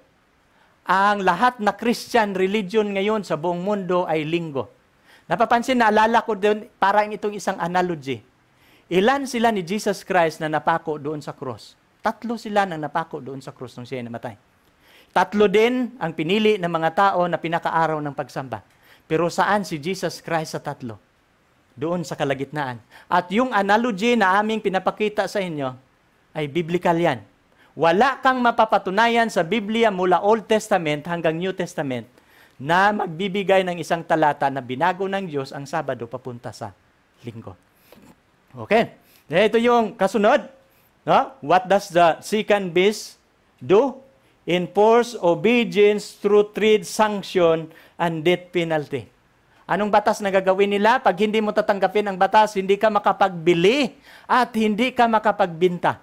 Ang lahat na Christian religion ngayon sa buong mundo ay Linggo. Napapansin, naalala ko doon, parang itong isang analogy. Ilan sila ni Jesus Christ na napako doon sa cross? 3 sila nang napako doon sa cross nung siya namatay. 3 din ang pinili ng mga tao na pinakaaraw ng pagsamba. Pero saan si Jesus Christ sa 3? Doon sa kalagitnaan. At yung analogy na aming pinapakita sa inyo ay biblical yan. Wala kang mapapatunayan sa Biblia mula Old Testament hanggang New Testament na magbibigay ng isang talata na binago ng Diyos ang Sabado papunta sa Linggo. Okay. Ito yung kasunod. What does the second beast do? Enforce obedience through trade sanction and death penalty. Anong batas na gagawin nila? Pag hindi mo tatanggapin ang batas, hindi ka makapagbili at hindi ka makapagbinta.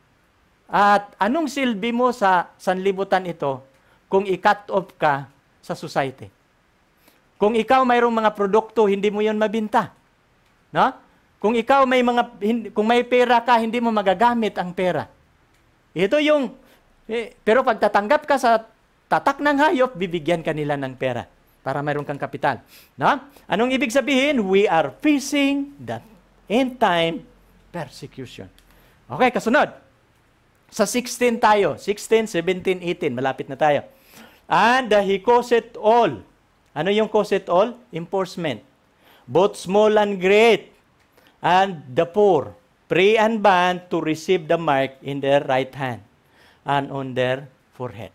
At anong silbi mo sa sanlibutan ito kung i-cut off ka sa society? Kung ikaw mayroong mga produkto, hindi mo yon mabinta. Kung ikaw kung may pera ka, hindi mo magagamit ang pera. Ito yung, pero pag tatanggap ka sa tatak ng hayop, bibigyan ka nila ng pera para mayroon kang kapital. Anong ibig sabihin? We are facing the end time persecution. Okay, kasunod. Sa 16 tayo. 16, 17, 18. Malapit na tayo. And he caused it all. Ano yung caused it all? Enforcement. Both small and great. And the poor, free and bond to receive the mark in their right hand and on their forehead.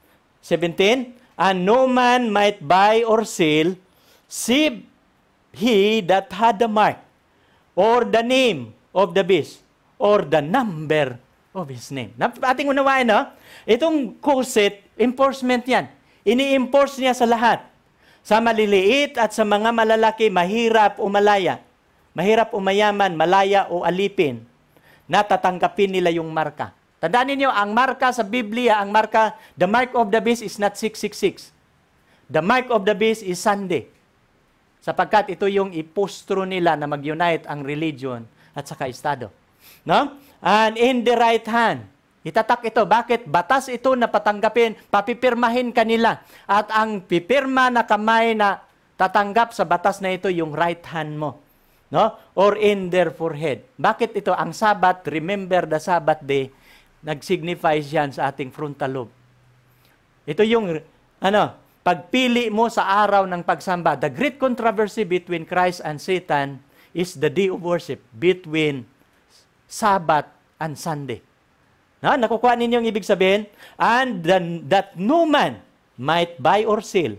17. And no man might buy or sell, save he that had the mark, or the name of the beast, or the number of his name. Ating unawain, itong kusit, enforcement yan. Ini-enforce niya sa lahat. Sa maliliit at sa mga malalaki, mahirap o malaya. Mahirap o mayaman, malaya o alipin. Natatanggapin nila yung marka. Tandaan niyo, ang marka sa Biblia, the mark of the beast is not 666. The mark of the beast is Sunday. Sapagkat ito yung ipustro nila na mag-unite ang religion at saka estado. No? And in the right hand, itatak ito. Bakit? Batas ito na patanggapin, papipirmahin kanila. At ang pipirma na kamay na tatanggap sa batas na ito, yung right hand mo. No? Or in their forehead. Bakit ito? Ang Sabbath, remember the Sabbath day, nag-signifies yan sa ating frontal lobe. Ito yung, pagpili mo sa araw ng pagsamba. The great controversy between Christ and Satan is the day of worship between Sabbath and Sunday. Nakukuha ninyo yung ibig sabihin? And that no man might buy or sell.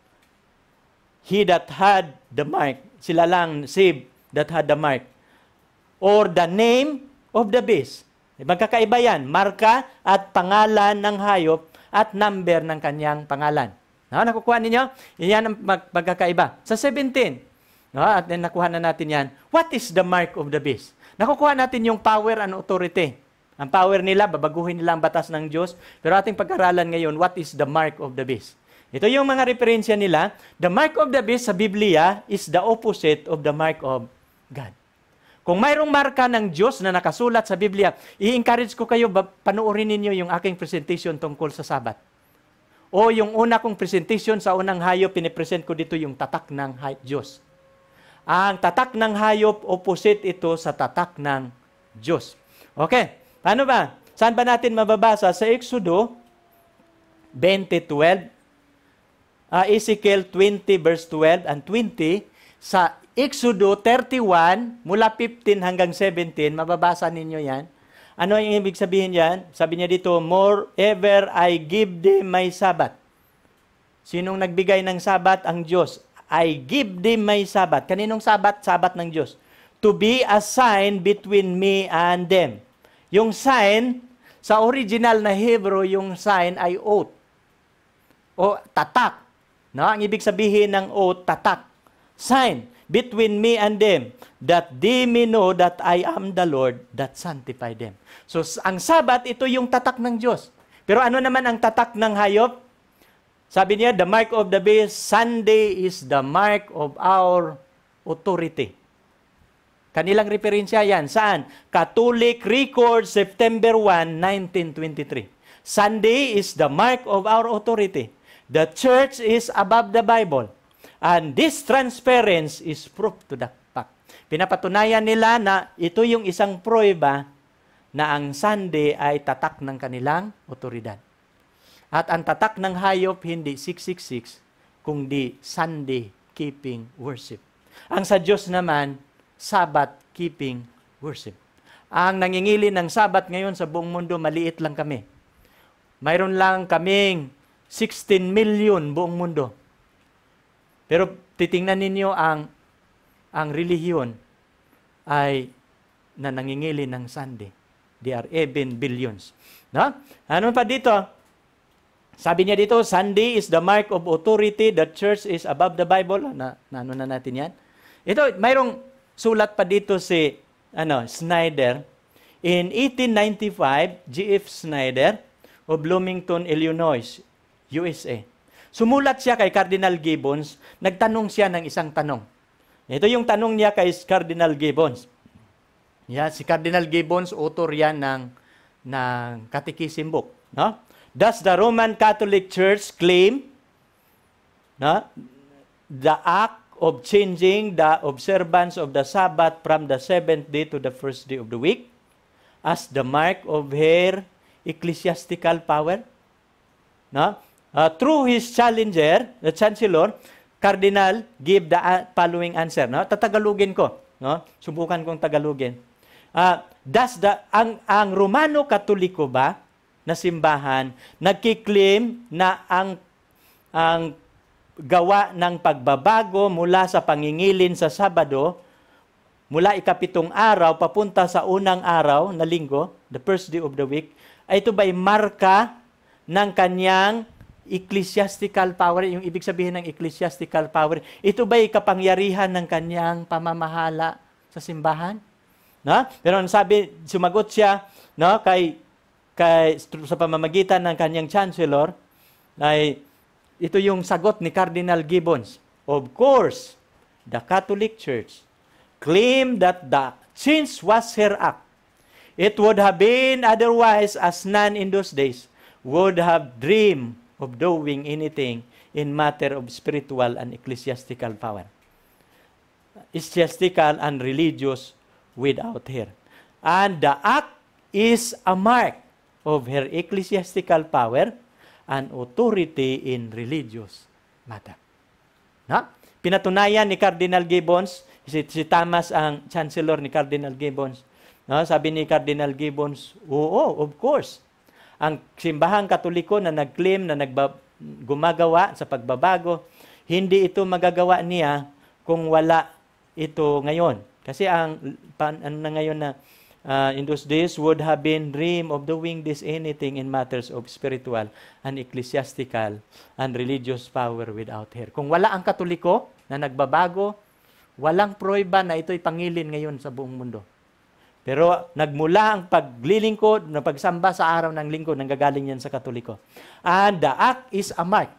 He that had the mark, sila lang saved that had the mark, or the name of the beast. Magkakaiba yan, marka at pangalan ng hayop at number ng kanyang pangalan. Nakukuha ninyo? Yan ang magkakaiba. Sa 17, at nakuha na natin yan. What is the mark of the beast? Nakukuha natin yung power and authority. Ang power nila, babaguhin nila ang batas ng Diyos. Pero ating pag-aralan ngayon, what is the mark of the beast? Ito yung mga referensya nila. The mark of the beast sa Biblia is the opposite of the mark of God. Kung mayroong marka ng Diyos na nakasulat sa Biblia, i-encourage ko kayo, panoorin ninyo yung aking presentation tungkol sa Sabat. O yung una kong presentation sa unang hayop, pinipresent ko dito yung tatak ng Diyos. Ang tatak ng hayop, opposite ito sa tatak ng Diyos. Okay, paano ba? Saan ba natin mababasa? Sa Exodo 20:12, Ezekiel 20 verse 12 and 20, sa Exodo 31, mula 15 hanggang 17, mababasa ninyo yan. Ano yung ibig sabihin yan? Sabi niya dito, moreover I give thee my Sabbath. Sinong nagbigay ng Sabbath? Ang Diyos. I give thee my Sabbath. Kaninong Sabbath? Sabbath ng Diyos. To be a sign between me and them. Yung sign, sa original na Hebrew, yung sign ay oath. O tatak. No? Ang ibig sabihin ng oath, tatak. Sign between me and them, that they may know that I am the Lord that sanctify them. So, ang Sabat, ito yung tatak ng Diyos. Pero ano naman ang tatak ng hayop? Sabi niya, the mark of the beast, Sunday is the mark of our authority. Kanilang referensya yan. Saan? Catholic Record, September 1, 1923. Sunday is the mark of our authority. The church is above the Bible. And this transference is proof to the fact. Pinapatunayan nila na ito yung isang pruweba na ang Sunday ay tatak ng kanilang otoridad. At ang tatak ng hayop hindi 666, kundi Sunday keeping worship. Ang sa Diyos naman, Sabbath keeping worship. Ang nangingili ng Sabbath ngayon sa buong mundo, maliit lang kami. Mayroon lang kaming 16 million buong mundo. Pero titingnan ninyo ang relihiyon ay na nangingili ng Sunday. They are even billions. No? Ano pa dito? Sabi niya dito, Sunday is the mark of authority. The church is above the Bible. Ano na natin yan? Ito, mayroong sulat pa dito si Snyder. In 1895, G.F. Snyder of Bloomington, Illinois, USA. Sumulat siya kay Cardinal Gibbons, nagtanong siya ng isang tanong. Ito yung tanong niya kay Cardinal Gibbons. Si Cardinal Gibbons, author yan ng Catechism book. No? Does the Roman Catholic Church claim the act of changing the observance of the Sabbath from the 7th day to the 1st day of the week as the mark of her ecclesiastical power? No? Through his challenger, the chancellor, Cardinal give the following answer. No? Tatagalugin ko. No? Subukan kong tagalugin. Ang Romano Katoliko ba na simbahan nagkiklaim na ang gawa ng pagbabago mula sa pangingilin sa Sabado, mula ikapitong araw papunta sa unang araw na linggo, the first day of the week, ay ito ba'y marka ng kanyang ecclesiastical power? Yung ibig sabihin ng ecclesiastical power, ito ba'y kapangyarihan ng kanyang pamamahala sa simbahan? No? Pero sabi, sumagot siya sa pamamagitan ng kanyang chancellor, ay ito yung sagot ni Cardinal Gibbons. Of course, the Catholic Church claimed that the change was her act. It would have been otherwise, as none in those days would have dreamed of doing anything in matter of spiritual and ecclesiastical power. Ecclesiastical and religious without her. And the act is a mark of her ecclesiastical power and authority in religious matter. Na? Pinatunayan ni Cardinal Gibbons, si Thomas ang chancellor ni Cardinal Gibbons. No, sabi ni Cardinal Gibbons, oo, of course. Ang simbahang Katoliko na nag-claim na gumagawa sa pagbabago, hindi ito magagawa niya kung wala ito ngayon. Kasi ang na ngayon na in those days would have been dream of doing this anything in matters of spiritual and ecclesiastical and religious power without her. Kung wala ang Katoliko na nagbabago, walang pruweba na ito'y pangilin ngayon sa buong mundo. Pero nagmula ang paglilingkod, na pagsamba sa araw ng lingkod, nanggagaling yan sa Katoliko. And the act is a mark.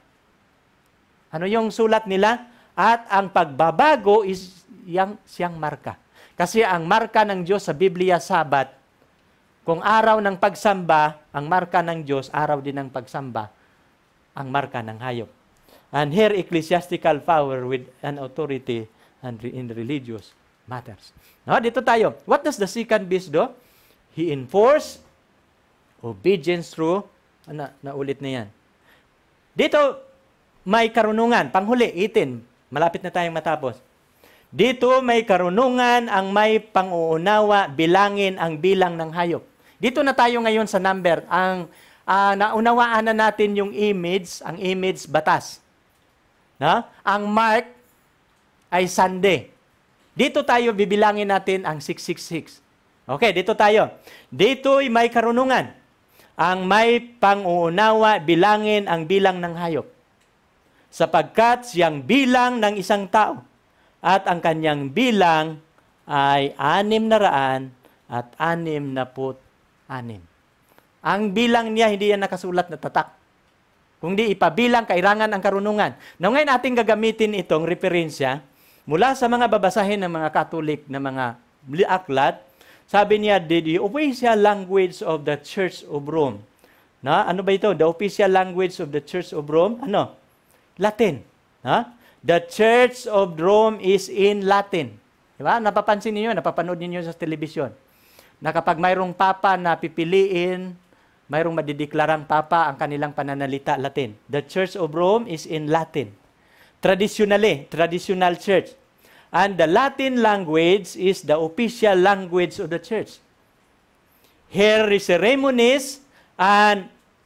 Ano yung sulat nila? At ang pagbabago is siyang marka. Kasi ang marka ng Diyos sa Biblia, Sabat, kung araw ng pagsamba, ang marka ng Diyos, araw din ng pagsamba, ang marka ng hayop. And here, ecclesiastical power with an authority and in religious matters. No, dito tayo. What does the second beast do? He enforced obedience through, naulit na yan. Dito, may karunungan. Panghuli, 18. Malapit na tayong matapos. Dito may karunungan ang may panguunawa, bilangin ang bilang ng hayop. Dito na tayo ngayon sa number. Ang naunawaan na natin yung image, ang image batas. No? Ang mark ay Sunday. Dito tayo bibilangin natin ang 666. Okay, dito tayo. Dito'y may karunungan. Ang may panguunawa, bilangin ang bilang ng hayop. Sapagkat siyang bilang ng isang tao at ang kanyang bilang ay 666. Ang bilang niya, hindi yan nakasulat na tatak. Kung di ipabilang, kailangan ang karunungan. Now, ngayon ating gagamitin itong referensya mula sa mga babasahin ng mga Catholic na mga aklat. Sabi niya, the official language of the Church of Rome. Na, ano ba ito? The official language of the Church of Rome? Ano? Latin. Ha? The Church of Rome is in Latin. Diba? Napapansin niyo, napapanood niyo sa telebisyon. Na kapag mayroong papa na pipiliin, mayroong madideklarang papa, ang kanilang pananalita Latin. The Church of Rome is in Latin. Traditional church. And the Latin language is the official language of the church. Her ceremonies and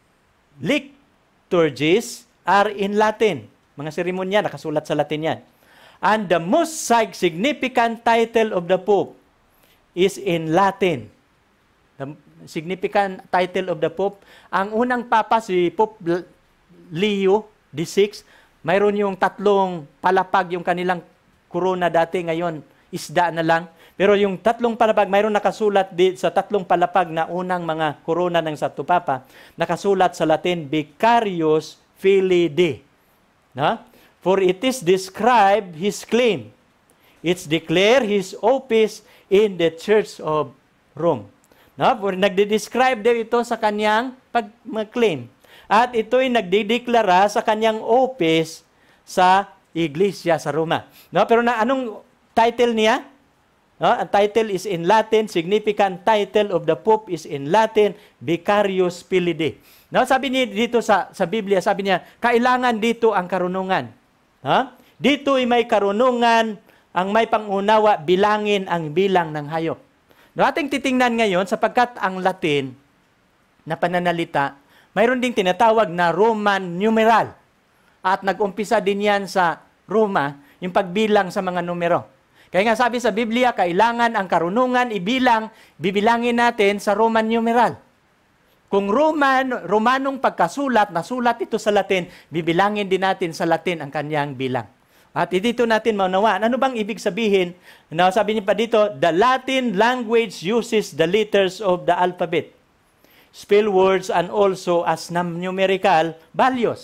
liturgies are in Latin. Mga seremonya, nakasulat sa Latin yan. And the most significant title of the Pope is in Latin. The significant title of the Pope, ang unang papa, si Pope Leo XVI, mayroon yung 3 palapag, yung kanilang corona dati, ngayon isda na lang. Pero yung 3 palapag, mayroon nakasulat sa 3 palapag na unang mga corona ng Santo Papa, nakasulat sa Latin, Vicarius Filii Dei. Na? For it is described his claim. It's declare his office in the Church of Rome. Na? For nagde-describe daw ito sa kanyang pag-claim. At ito'y nagdideklara sa kanyang office sa Iglesia sa Roma. No? Pero anong title niya? No? Ang title is in Latin. Significant title of the Pope is in Latin, Vicarius Filii Dei. No? Sabi niya dito sa Biblia, sabi niya, kailangan dito ang karunungan. Dito'y may karunungan, ang may pangunawa, bilangin ang bilang ng hayop. No? Ating titingnan ngayon, sapagkat ang Latin na pananalita, mayroon ding tinatawag na Roman numeral. At nag-umpisa din yan sa Roma, yung pagbilang sa mga numero. Kaya nga sabi sa Biblia, kailangan ang karunungan bibilangin natin sa Roman numeral. Kung Romanong pagkasulat, nasulat ito sa Latin, bibilangin din natin sa Latin ang kanyang bilang. At dito natin maunawaan. Ano bang ibig sabihin? Sabi niya pa dito, the Latin language uses the letters of the alphabet, spell words, and also as numerical values.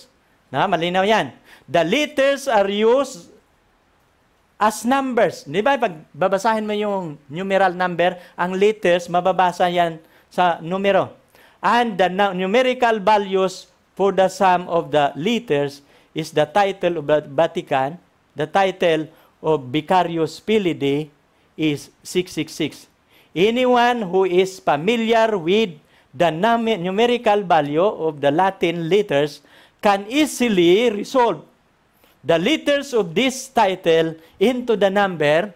Malinaw yan. The letters are used as numbers. Di ba, pag babasahin mo yung numeral number, ang letters, mababasa yan sa numero. And the numerical values for the sum of the letters is the title of the Vatican. The title of Vicarius Filii is 666. Anyone who is familiar with the numerical value of the Latin letters can easily resolve the letters of this title into the number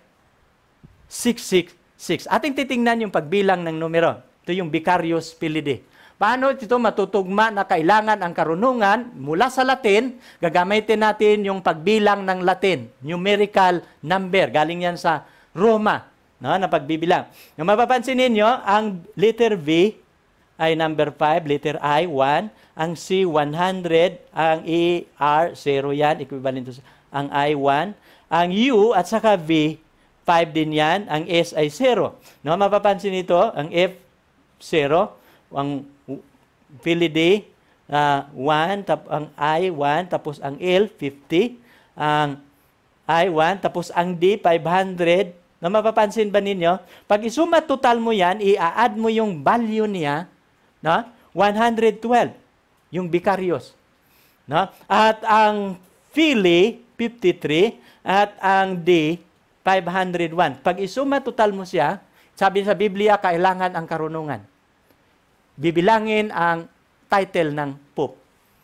666. Ating titingnan yung pagbilang ng numero. Ito yung Vicarius Filii. Paano ito matutugma na kailangan ang karunungan mula sa Latin, gagamitin natin yung pagbilang ng Latin, numerical number. Galing yan sa Roma, na pagbibilang. Yung mapapansin ninyo, ang letter V ay number 5, letter I, 1, ang C, 100, ang E, R, 0 yan, equivalent to ang I, 1, ang U at saka V, 5 din yan, ang S ay 0. Mapapansin nito, ang F, 0, ang Filii, 1, ang I, 1, tapos ang L, 50, ang I, 1, tapos ang D, 500. Mapapansin ba ninyo? Pag isuma total mo yan, i-add mo yung value niya, 112. Yung Vicarius. At ang Filii, 53, at ang D, 501. Pag isuma total mo siya, sabi sa Biblia, kailangan ang karunungan. Bibilangin ang title ng Pope.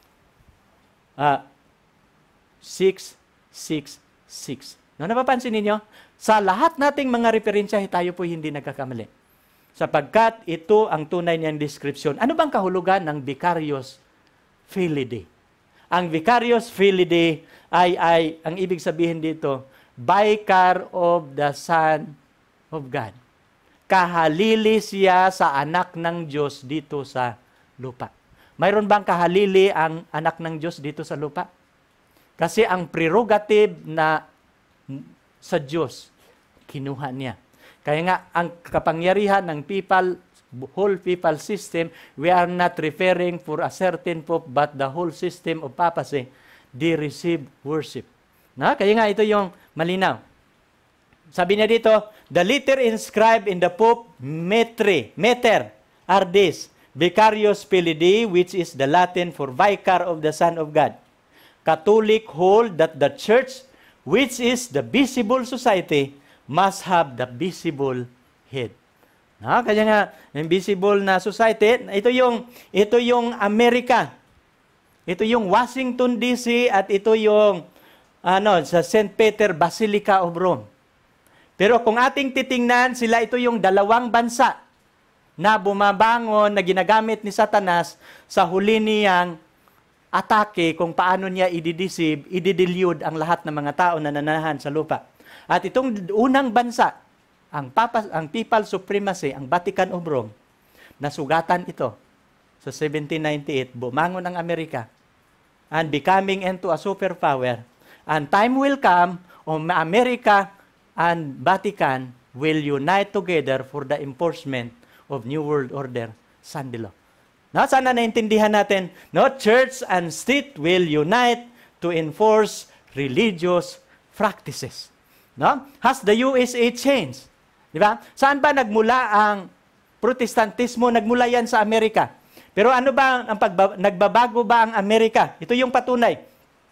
666. Napapansin ninyo? Sa lahat nating mga referensya, tayo po hindi nagkakamali. Sapagkat ito ang tunay niyang description. Ano bang kahulugan ng Vicarius Filii? Ang Vicarius Filii ay ang ibig sabihin dito, Vicar of the Son of God. Kahalili siya sa anak ng Diyos dito sa lupa. Mayroon bang kahalili ang anak ng Diyos dito sa lupa? Kasi ang prerogative na sa Diyos, kinuha niya. Kaya nga, ang kapangyarihan ng whole papal system, we are not referring for a certain pope, but the whole system of papacy, they receive worship. Kaya nga, ito yung malinaw. Sabi niya dito, the letter inscribed in the Pope Meter are this, Vicarius Filii, which is the Latin for Vicar of the Son of God. Catholic hold that the Church, which is the visible society, must have the visible head. Kaya nga, invisible na society, ito yung Amerika. Ito yung Washington DC at ito yung sa St. Peter Basilica of Rome. Pero kung ating titingnan, ito yung dalawang bansa na bumabangon, na ginagamit ni Satanas sa huli niyang atake kung paano niya idideceive, ididelude ang lahat ng mga tao na nananahan sa lupa. At itong unang bansa, ang Papal Supremacy, ang Vatican of Rome, nasugatan ito sa 1798, bumangon ang Amerika and becoming into a superpower. And time will come, America and Vatican will unite together for the enforcement of New World Order, Sunday Law. Sana naintindihan natin, church and state will unite to enforce religious practices. Has the USA changed? Di ba? Saan ba nagmula ang Protestantismo? Nagmula yan sa Amerika. Pero ano ba nagbabago ba ang Amerika? Ito yung patunay.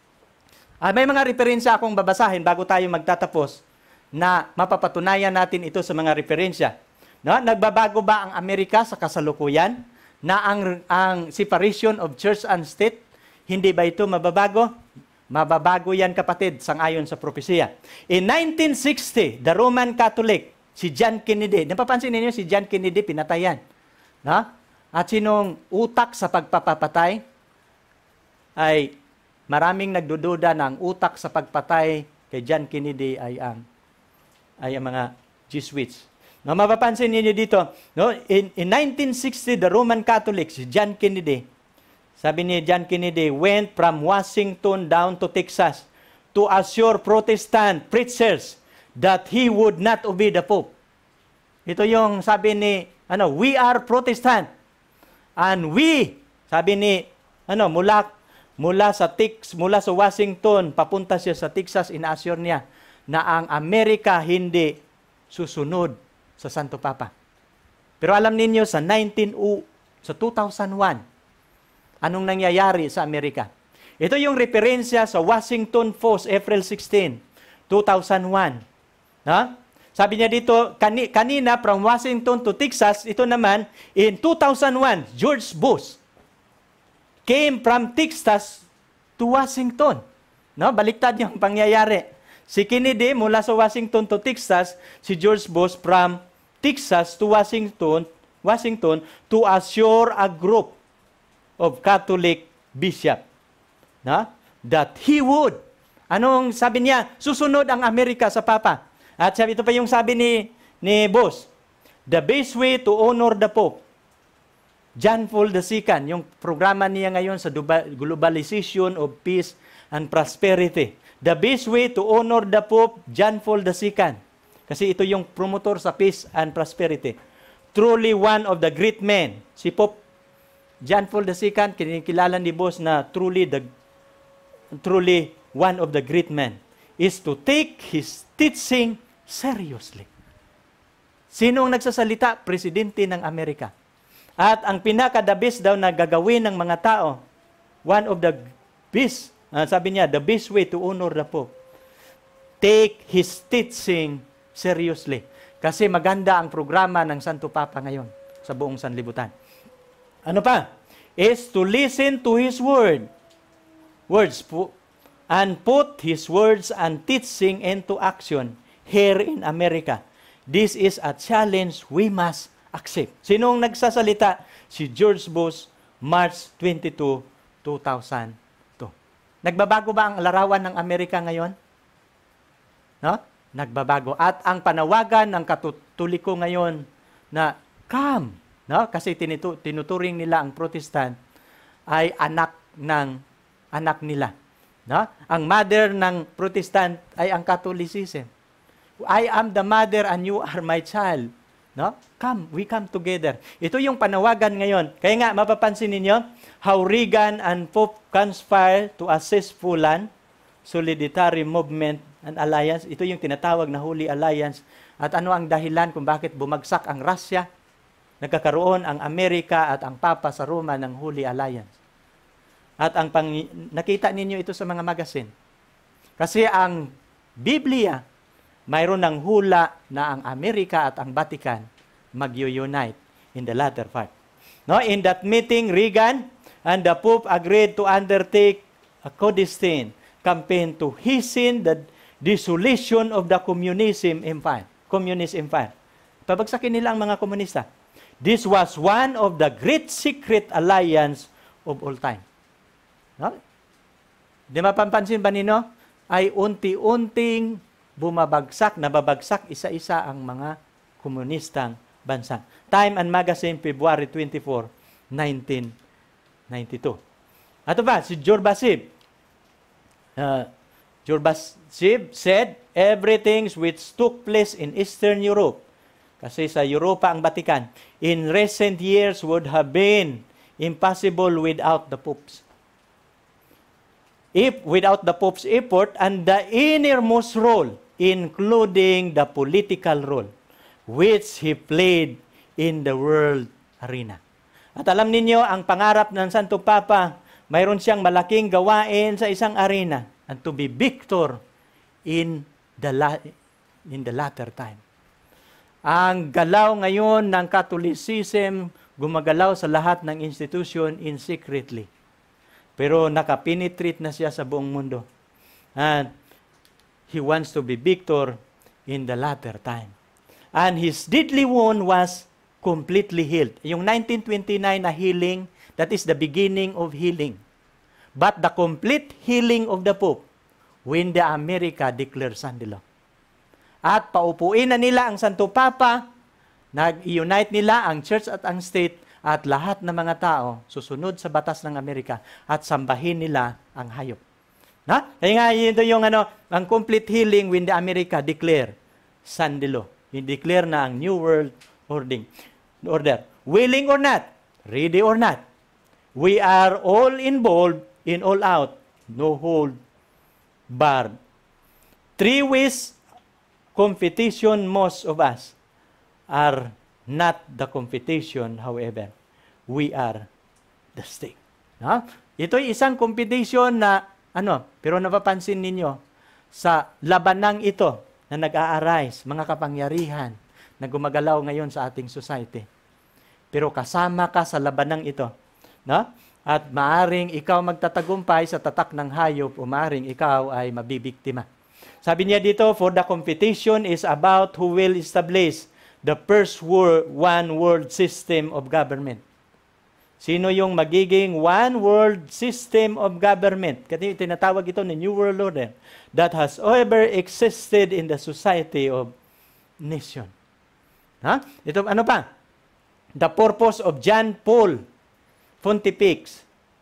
May mga referensya akong babasahin bago tayo magtatapos na mapapatunayan natin ito sa mga referensya. Nagbabago ba ang Amerika sa kasalukuyan? Na ang separation of church and state, hindi ba ito mababago? Mababago yan, kapatid, sangayon sa propesya. In 1960, the Roman Catholic, si John Kennedy, napapansin ninyo si John Kennedy, pinatayan. At sinong utak sa pagpapatay ay maraming nagdududa na ang utak sa pagpatay kay John Kennedy ay ang mga Jesuits. Mapapansin niyo dito, in 1960, the Roman Catholic, si John Kennedy, sabi ni John Kennedy, went from Washington down to Texas to assure Protestant preachers that he would not obey the Pope. Ito yung sabi ni, we are Protestant. And we, sabi ni, mula mula sa Washington, papunta siya sa Texas, ina-assure niya na ang Amerika hindi susunod sa Santo Papa. Pero alam ninyo, sa 2001, anong nangyayari sa Amerika? Ito yung referensya sa Washington Post, April 16, 2001. Ha? Sabi niya dito, kanina from Washington to Texas, ito naman, in 2001, George Bush came from Texas to Washington. No? Baliktad yung pangyayari. Si Kennedy mula sa Washington to Texas, si George Bush from Texas to Washington to assure a group of Catholic bishop, no? That he would. Anong sabi niya? Susunod ang Amerika sa Papa. At sabi, ito pa yung sabi ni Bush, the best way to honor the Pope, John Paul II, yung programa niya ngayon sa globalization of peace and prosperity. The best way to honor the Pope, John Paul II. Kasi ito yung promotor sa peace and prosperity. Truly one of the great men. Si Pope John Paul II, kinikilala ni Bush na truly one of the great men, is to take his teaching seriously. Sino ang nagsasalita? Presidente ng Amerika. At ang pinaka-the best daw na gagawin ng mga tao, one of the best, sabi niya, the best way to honor the Pope, take his teaching seriously. Kasi maganda ang programa ng Santo Papa ngayon sa buong sanlibutan. Ano pa? Is to listen to his words and put his words and teaching into action here in America. This is a challenge we must accept. Sinong nagsasalita? Si George Bush, March 22, 2002. Nagbabago ba ang larawan ng Amerika ngayon? No? Nagbabago. At ang panawagan ng Katoliko ngayon na come, no? Kasi tinuturing nila ang Protestant ay anak nila. No? Ang mother ng Protestant ay ang Catholicism. I am the mother and you are my child. No? Come, we come together. Ito yung panawagan ngayon. Kaya nga, mapapansin ninyo, how Reagan and Pope conspire to assist Fulan, Solidarity Movement and Alliance. Ito yung tinatawag na Holy Alliance. At ano ang dahilan kung bakit bumagsak ang Russia? Nagkakaroon ang Amerika at ang Papa sa Roma ng Holy Alliance. At nakita ninyo ito sa mga magazine. Kasi ang Biblia, mayroon ng hula na ang Amerika at ang Vatican mag-unite in the latter part. No, in that meeting, Reagan and the Pope agreed to undertake a clandestine campaign to hasten the dissolution of the communist empire. Pabagsakin nila ang mga komunista. This was one of the great secret alliance of all time. No? Di mapapansin ba nino? Ay unti-unting nababagsak isa-isa ang mga komunistang bansa. Time and Magazine, February 24, 1992. Ato ba, si Jorbasib. Jorbasib said, everything which took place in Eastern Europe, kasi sa Europa ang Vatican, in recent years would have been impossible without the popes. Without the Pope's effort and the innermost role, including the political role, which he played in the world arena. At alam ninyo, ang pangarap ng Santo Papa, mayroon siyang malaking gawain sa isang arena, and to be victor in the latter time. Ang galaw ngayon ng Catholicism, gumagalaw sa lahat ng institution in secretly. Pero nakapenetrate na siya sa buong mundo. And he wants to be victor in the latter time. And his deadly wound was completely healed. Yung 1929 na healing, that is the beginning of healing. But the complete healing of the Pope, when the America declared Sunday law. At paupuin na nila ang Santo Papa, nag-unite nila ang church at ang state, at lahat ng mga tao susunod sa batas ng Amerika at sambahin nila ang hayop. Na? Kaya nga, ito yung ang complete healing when the America declare Sunday law. I-declare na ang New World Order. Willing or not, ready or not, we are all involved in, all out, no hold barred. Three ways competition, most of us are not the competition, however. We are the stake. No? Ito'y isang competition na, pero napapansin ninyo, sa labanang ito na nag-a-arise, mga kapangyarihan na gumagalaw ngayon sa ating society. Pero kasama ka sa labanang ito. No? At maaring ikaw magtatagumpay sa tatak ng hayop o maaring ikaw ay mabibiktima. Sabi niya dito, for the competition is about who will establish the first one world system of government. Sino yung magiging one world system of government? Kasi tinatawag ito ni New World Order that has ever existed in the society of nation. Ha? Ito ano pa? The purpose of John Paul pontificates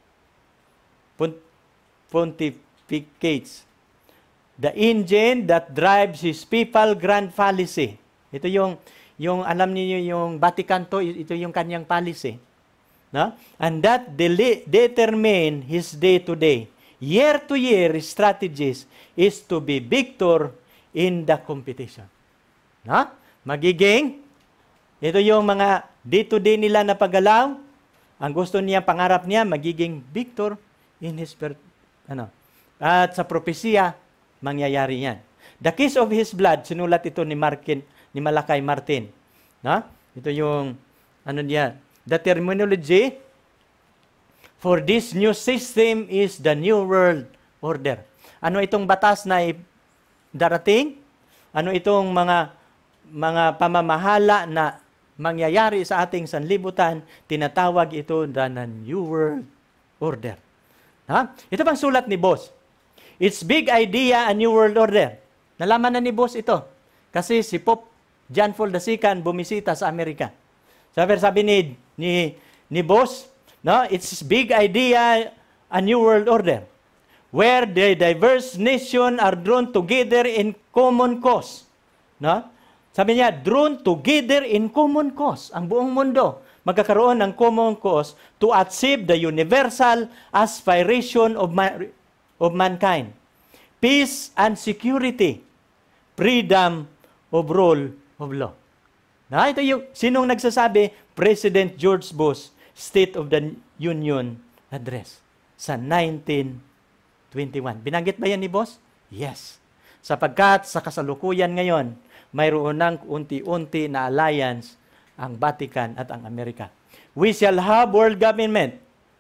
the engine that drives his papal grand policy. Ito yung alam niyo yung Vatican to, ito yung kanyang policy. No? And that determine his day-to-day, year-to-year strategies is to be victor in the competition. No? Magiging, ito yung mga day-to-day nila na paggalaw, ang gusto niya, pangarap niya, magiging victor in his, at sa propesya, mangyayari yan. The kiss of his blood, sinulat ito ni Malakay Martin. No? Ito yung, the terminology for this new system is the New World Order. Ano itong batas na darating? Ano itong mga pamamahala na mangyayari sa ating sanlibutan? Tinatawag ito the New World Order. Ha? Ito bang sulat ni Boss? It's big idea, a New World Order. Nalaman na ni Boss ito. Kasi si Pope John Paul II bumisita sa Amerika. Sabi ni Boss, no, it's big idea, a New World Order, where the diverse nation are drawn together in common cause. No? Sabi niya, drawn together in common cause. Ang buong mundo magkakaroon ng common cause to achieve the universal aspiration of mankind. Peace and security, freedom of rule of law. Na, ito yung, sinong nagsasabi? President George Bush, State of the Union Address sa 1921. Binanggit ba yan ni Boss? Yes. Sapagkat sa kasalukuyan ngayon, mayroon ng unti-unti na alliance ang Vatican at ang Amerika. We shall have world government.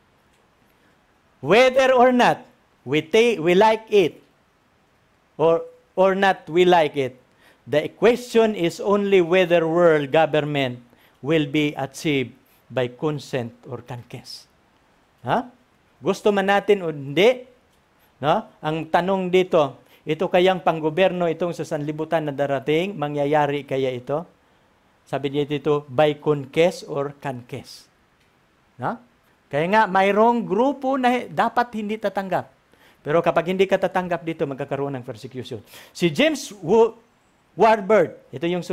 Whether or not we like it or not we like it, the question is only whether world government will be achieved by consent or conquest. Ha? Gusto man natin o hindi, no? Ang tanong dito, ito kayang panggoberno itong sa sanlibutan na darating, mangyayari kaya ito? Sabi niya dito, by conquest or conquest. No? Kaya nga, mayroong grupo na dapat hindi tatanggap. Pero kapag hindi ka tatanggap dito, magkakaroon ng persecution. Si James Warburg, ito yung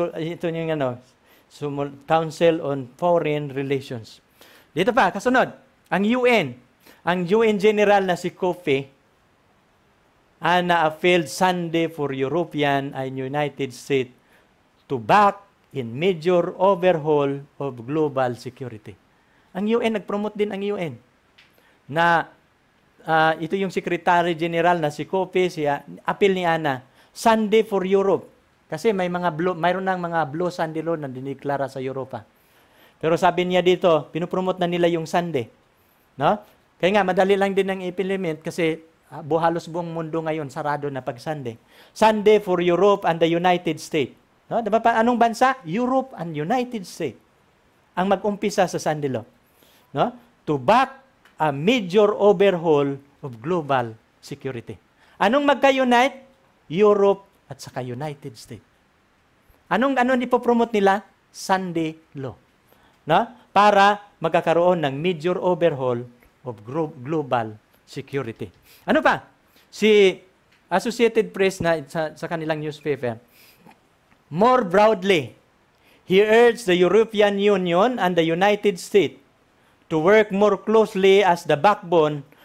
Council on Foreign Relations. Dito pa, kasunod, ang UN General na si Kofi, appealed Sunday for European and United States to back in major overhaul of global security. Ang UN, nag-promote din ang UN na ito yung Secretary General na si Kofi, appeal ni Ana, Sunday for Europe. Kasi mayroon ng mga Blue Sunday law na diniklara sa Europa. Pero sabi niya dito, pinupromote na nila yung Sunday. No? Kaya nga, madali lang din ang implement kasi halos buong mundo ngayon sarado na pag Sunday. Sunday for Europe and the United States. No? Diba pa, anong bansa? Europe and United States ang mag-umpisa sa Sunday law. No? To back a major overhaul of global security. Anong magka-unite? Europe at saka United States. Anong ipopromote nila? Sunday law. No? Para magkakaroon ng major overhaul of global security. Ano pa? Si Associated Press na sa kanilang newspaper, more broadly, he urged the European Union and the United States to work more closely as the backbone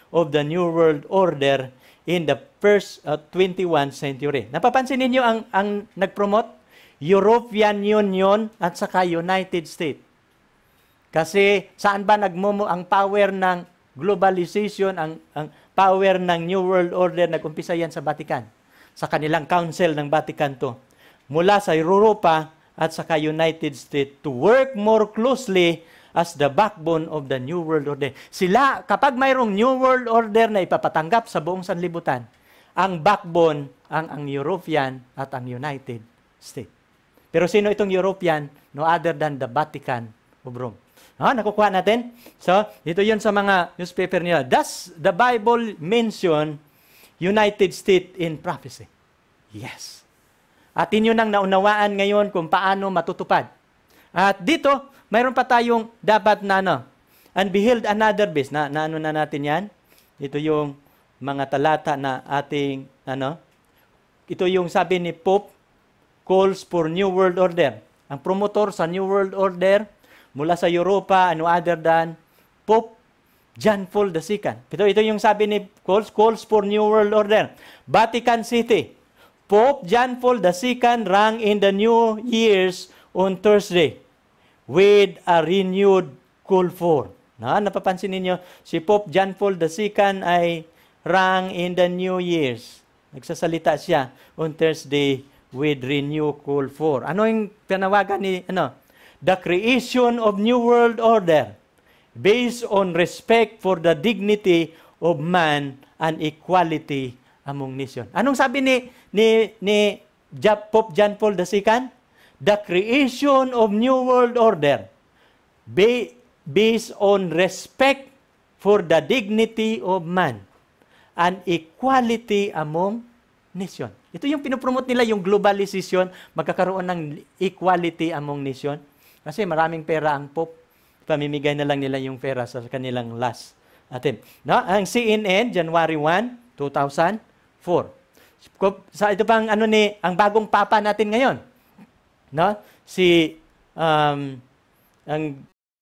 of the New World Order in the first 21st century. Napapansin ninyo ang nag-promote? European Union at saka United States. Kasi saan ba ang power ng globalization, ang power ng New World Order, nag-umpisa yan sa Vatican. Sa kanilang council ng Vatican to. Mula sa Europa at saka United States to work more closely as the backbone of the New World Order. Sila, kapag mayroong New World Order na ipapatanggap sa buong sanlibutan, ang backbone ang European at ang United States. Pero sino itong European? No other than the Vatican of Rome. Nakukuha natin? So, ito yun sa mga newspaper nila. Does the Bible mention United States in prophecy? Yes. At inyo nang naunawaan ngayon kung paano matutupad. At dito, mayroon pa tayong dapat and beheld another beast. Na natin yan? Ito yung mga talata na ating, ito yung sabi ni Pope, calls for New World Order. Ang promotor sa New World Order, mula sa Europa, other than Pope John Paul II. Ito yung sabi ni calls for New World Order. Vatican City, Pope John Paul II rang in the New Year's on Thursday with a renewed call for. Napapansin ninyo, si Pope John Paul II ay rang in the New Year's. Nagsasalita siya on Thursday with renewed call for. Ano yung panawagan ni, The creation of New World Order based on respect for the dignity of man and equality among nations. Anong sabi ni Pope John Paul II? The creation of New World Order based on respect for the dignity of man and equality among nation. Ito yung pinopromote nila, yung globalization, magkakaroon ng equality among nation. Kasi maraming pera ang Pope, pamimigay na lang nila yung pera sa kanilang last atin. Ang CNN, January 1, 2004. Sa ito pang ang bagong papa natin ngayon. Si ang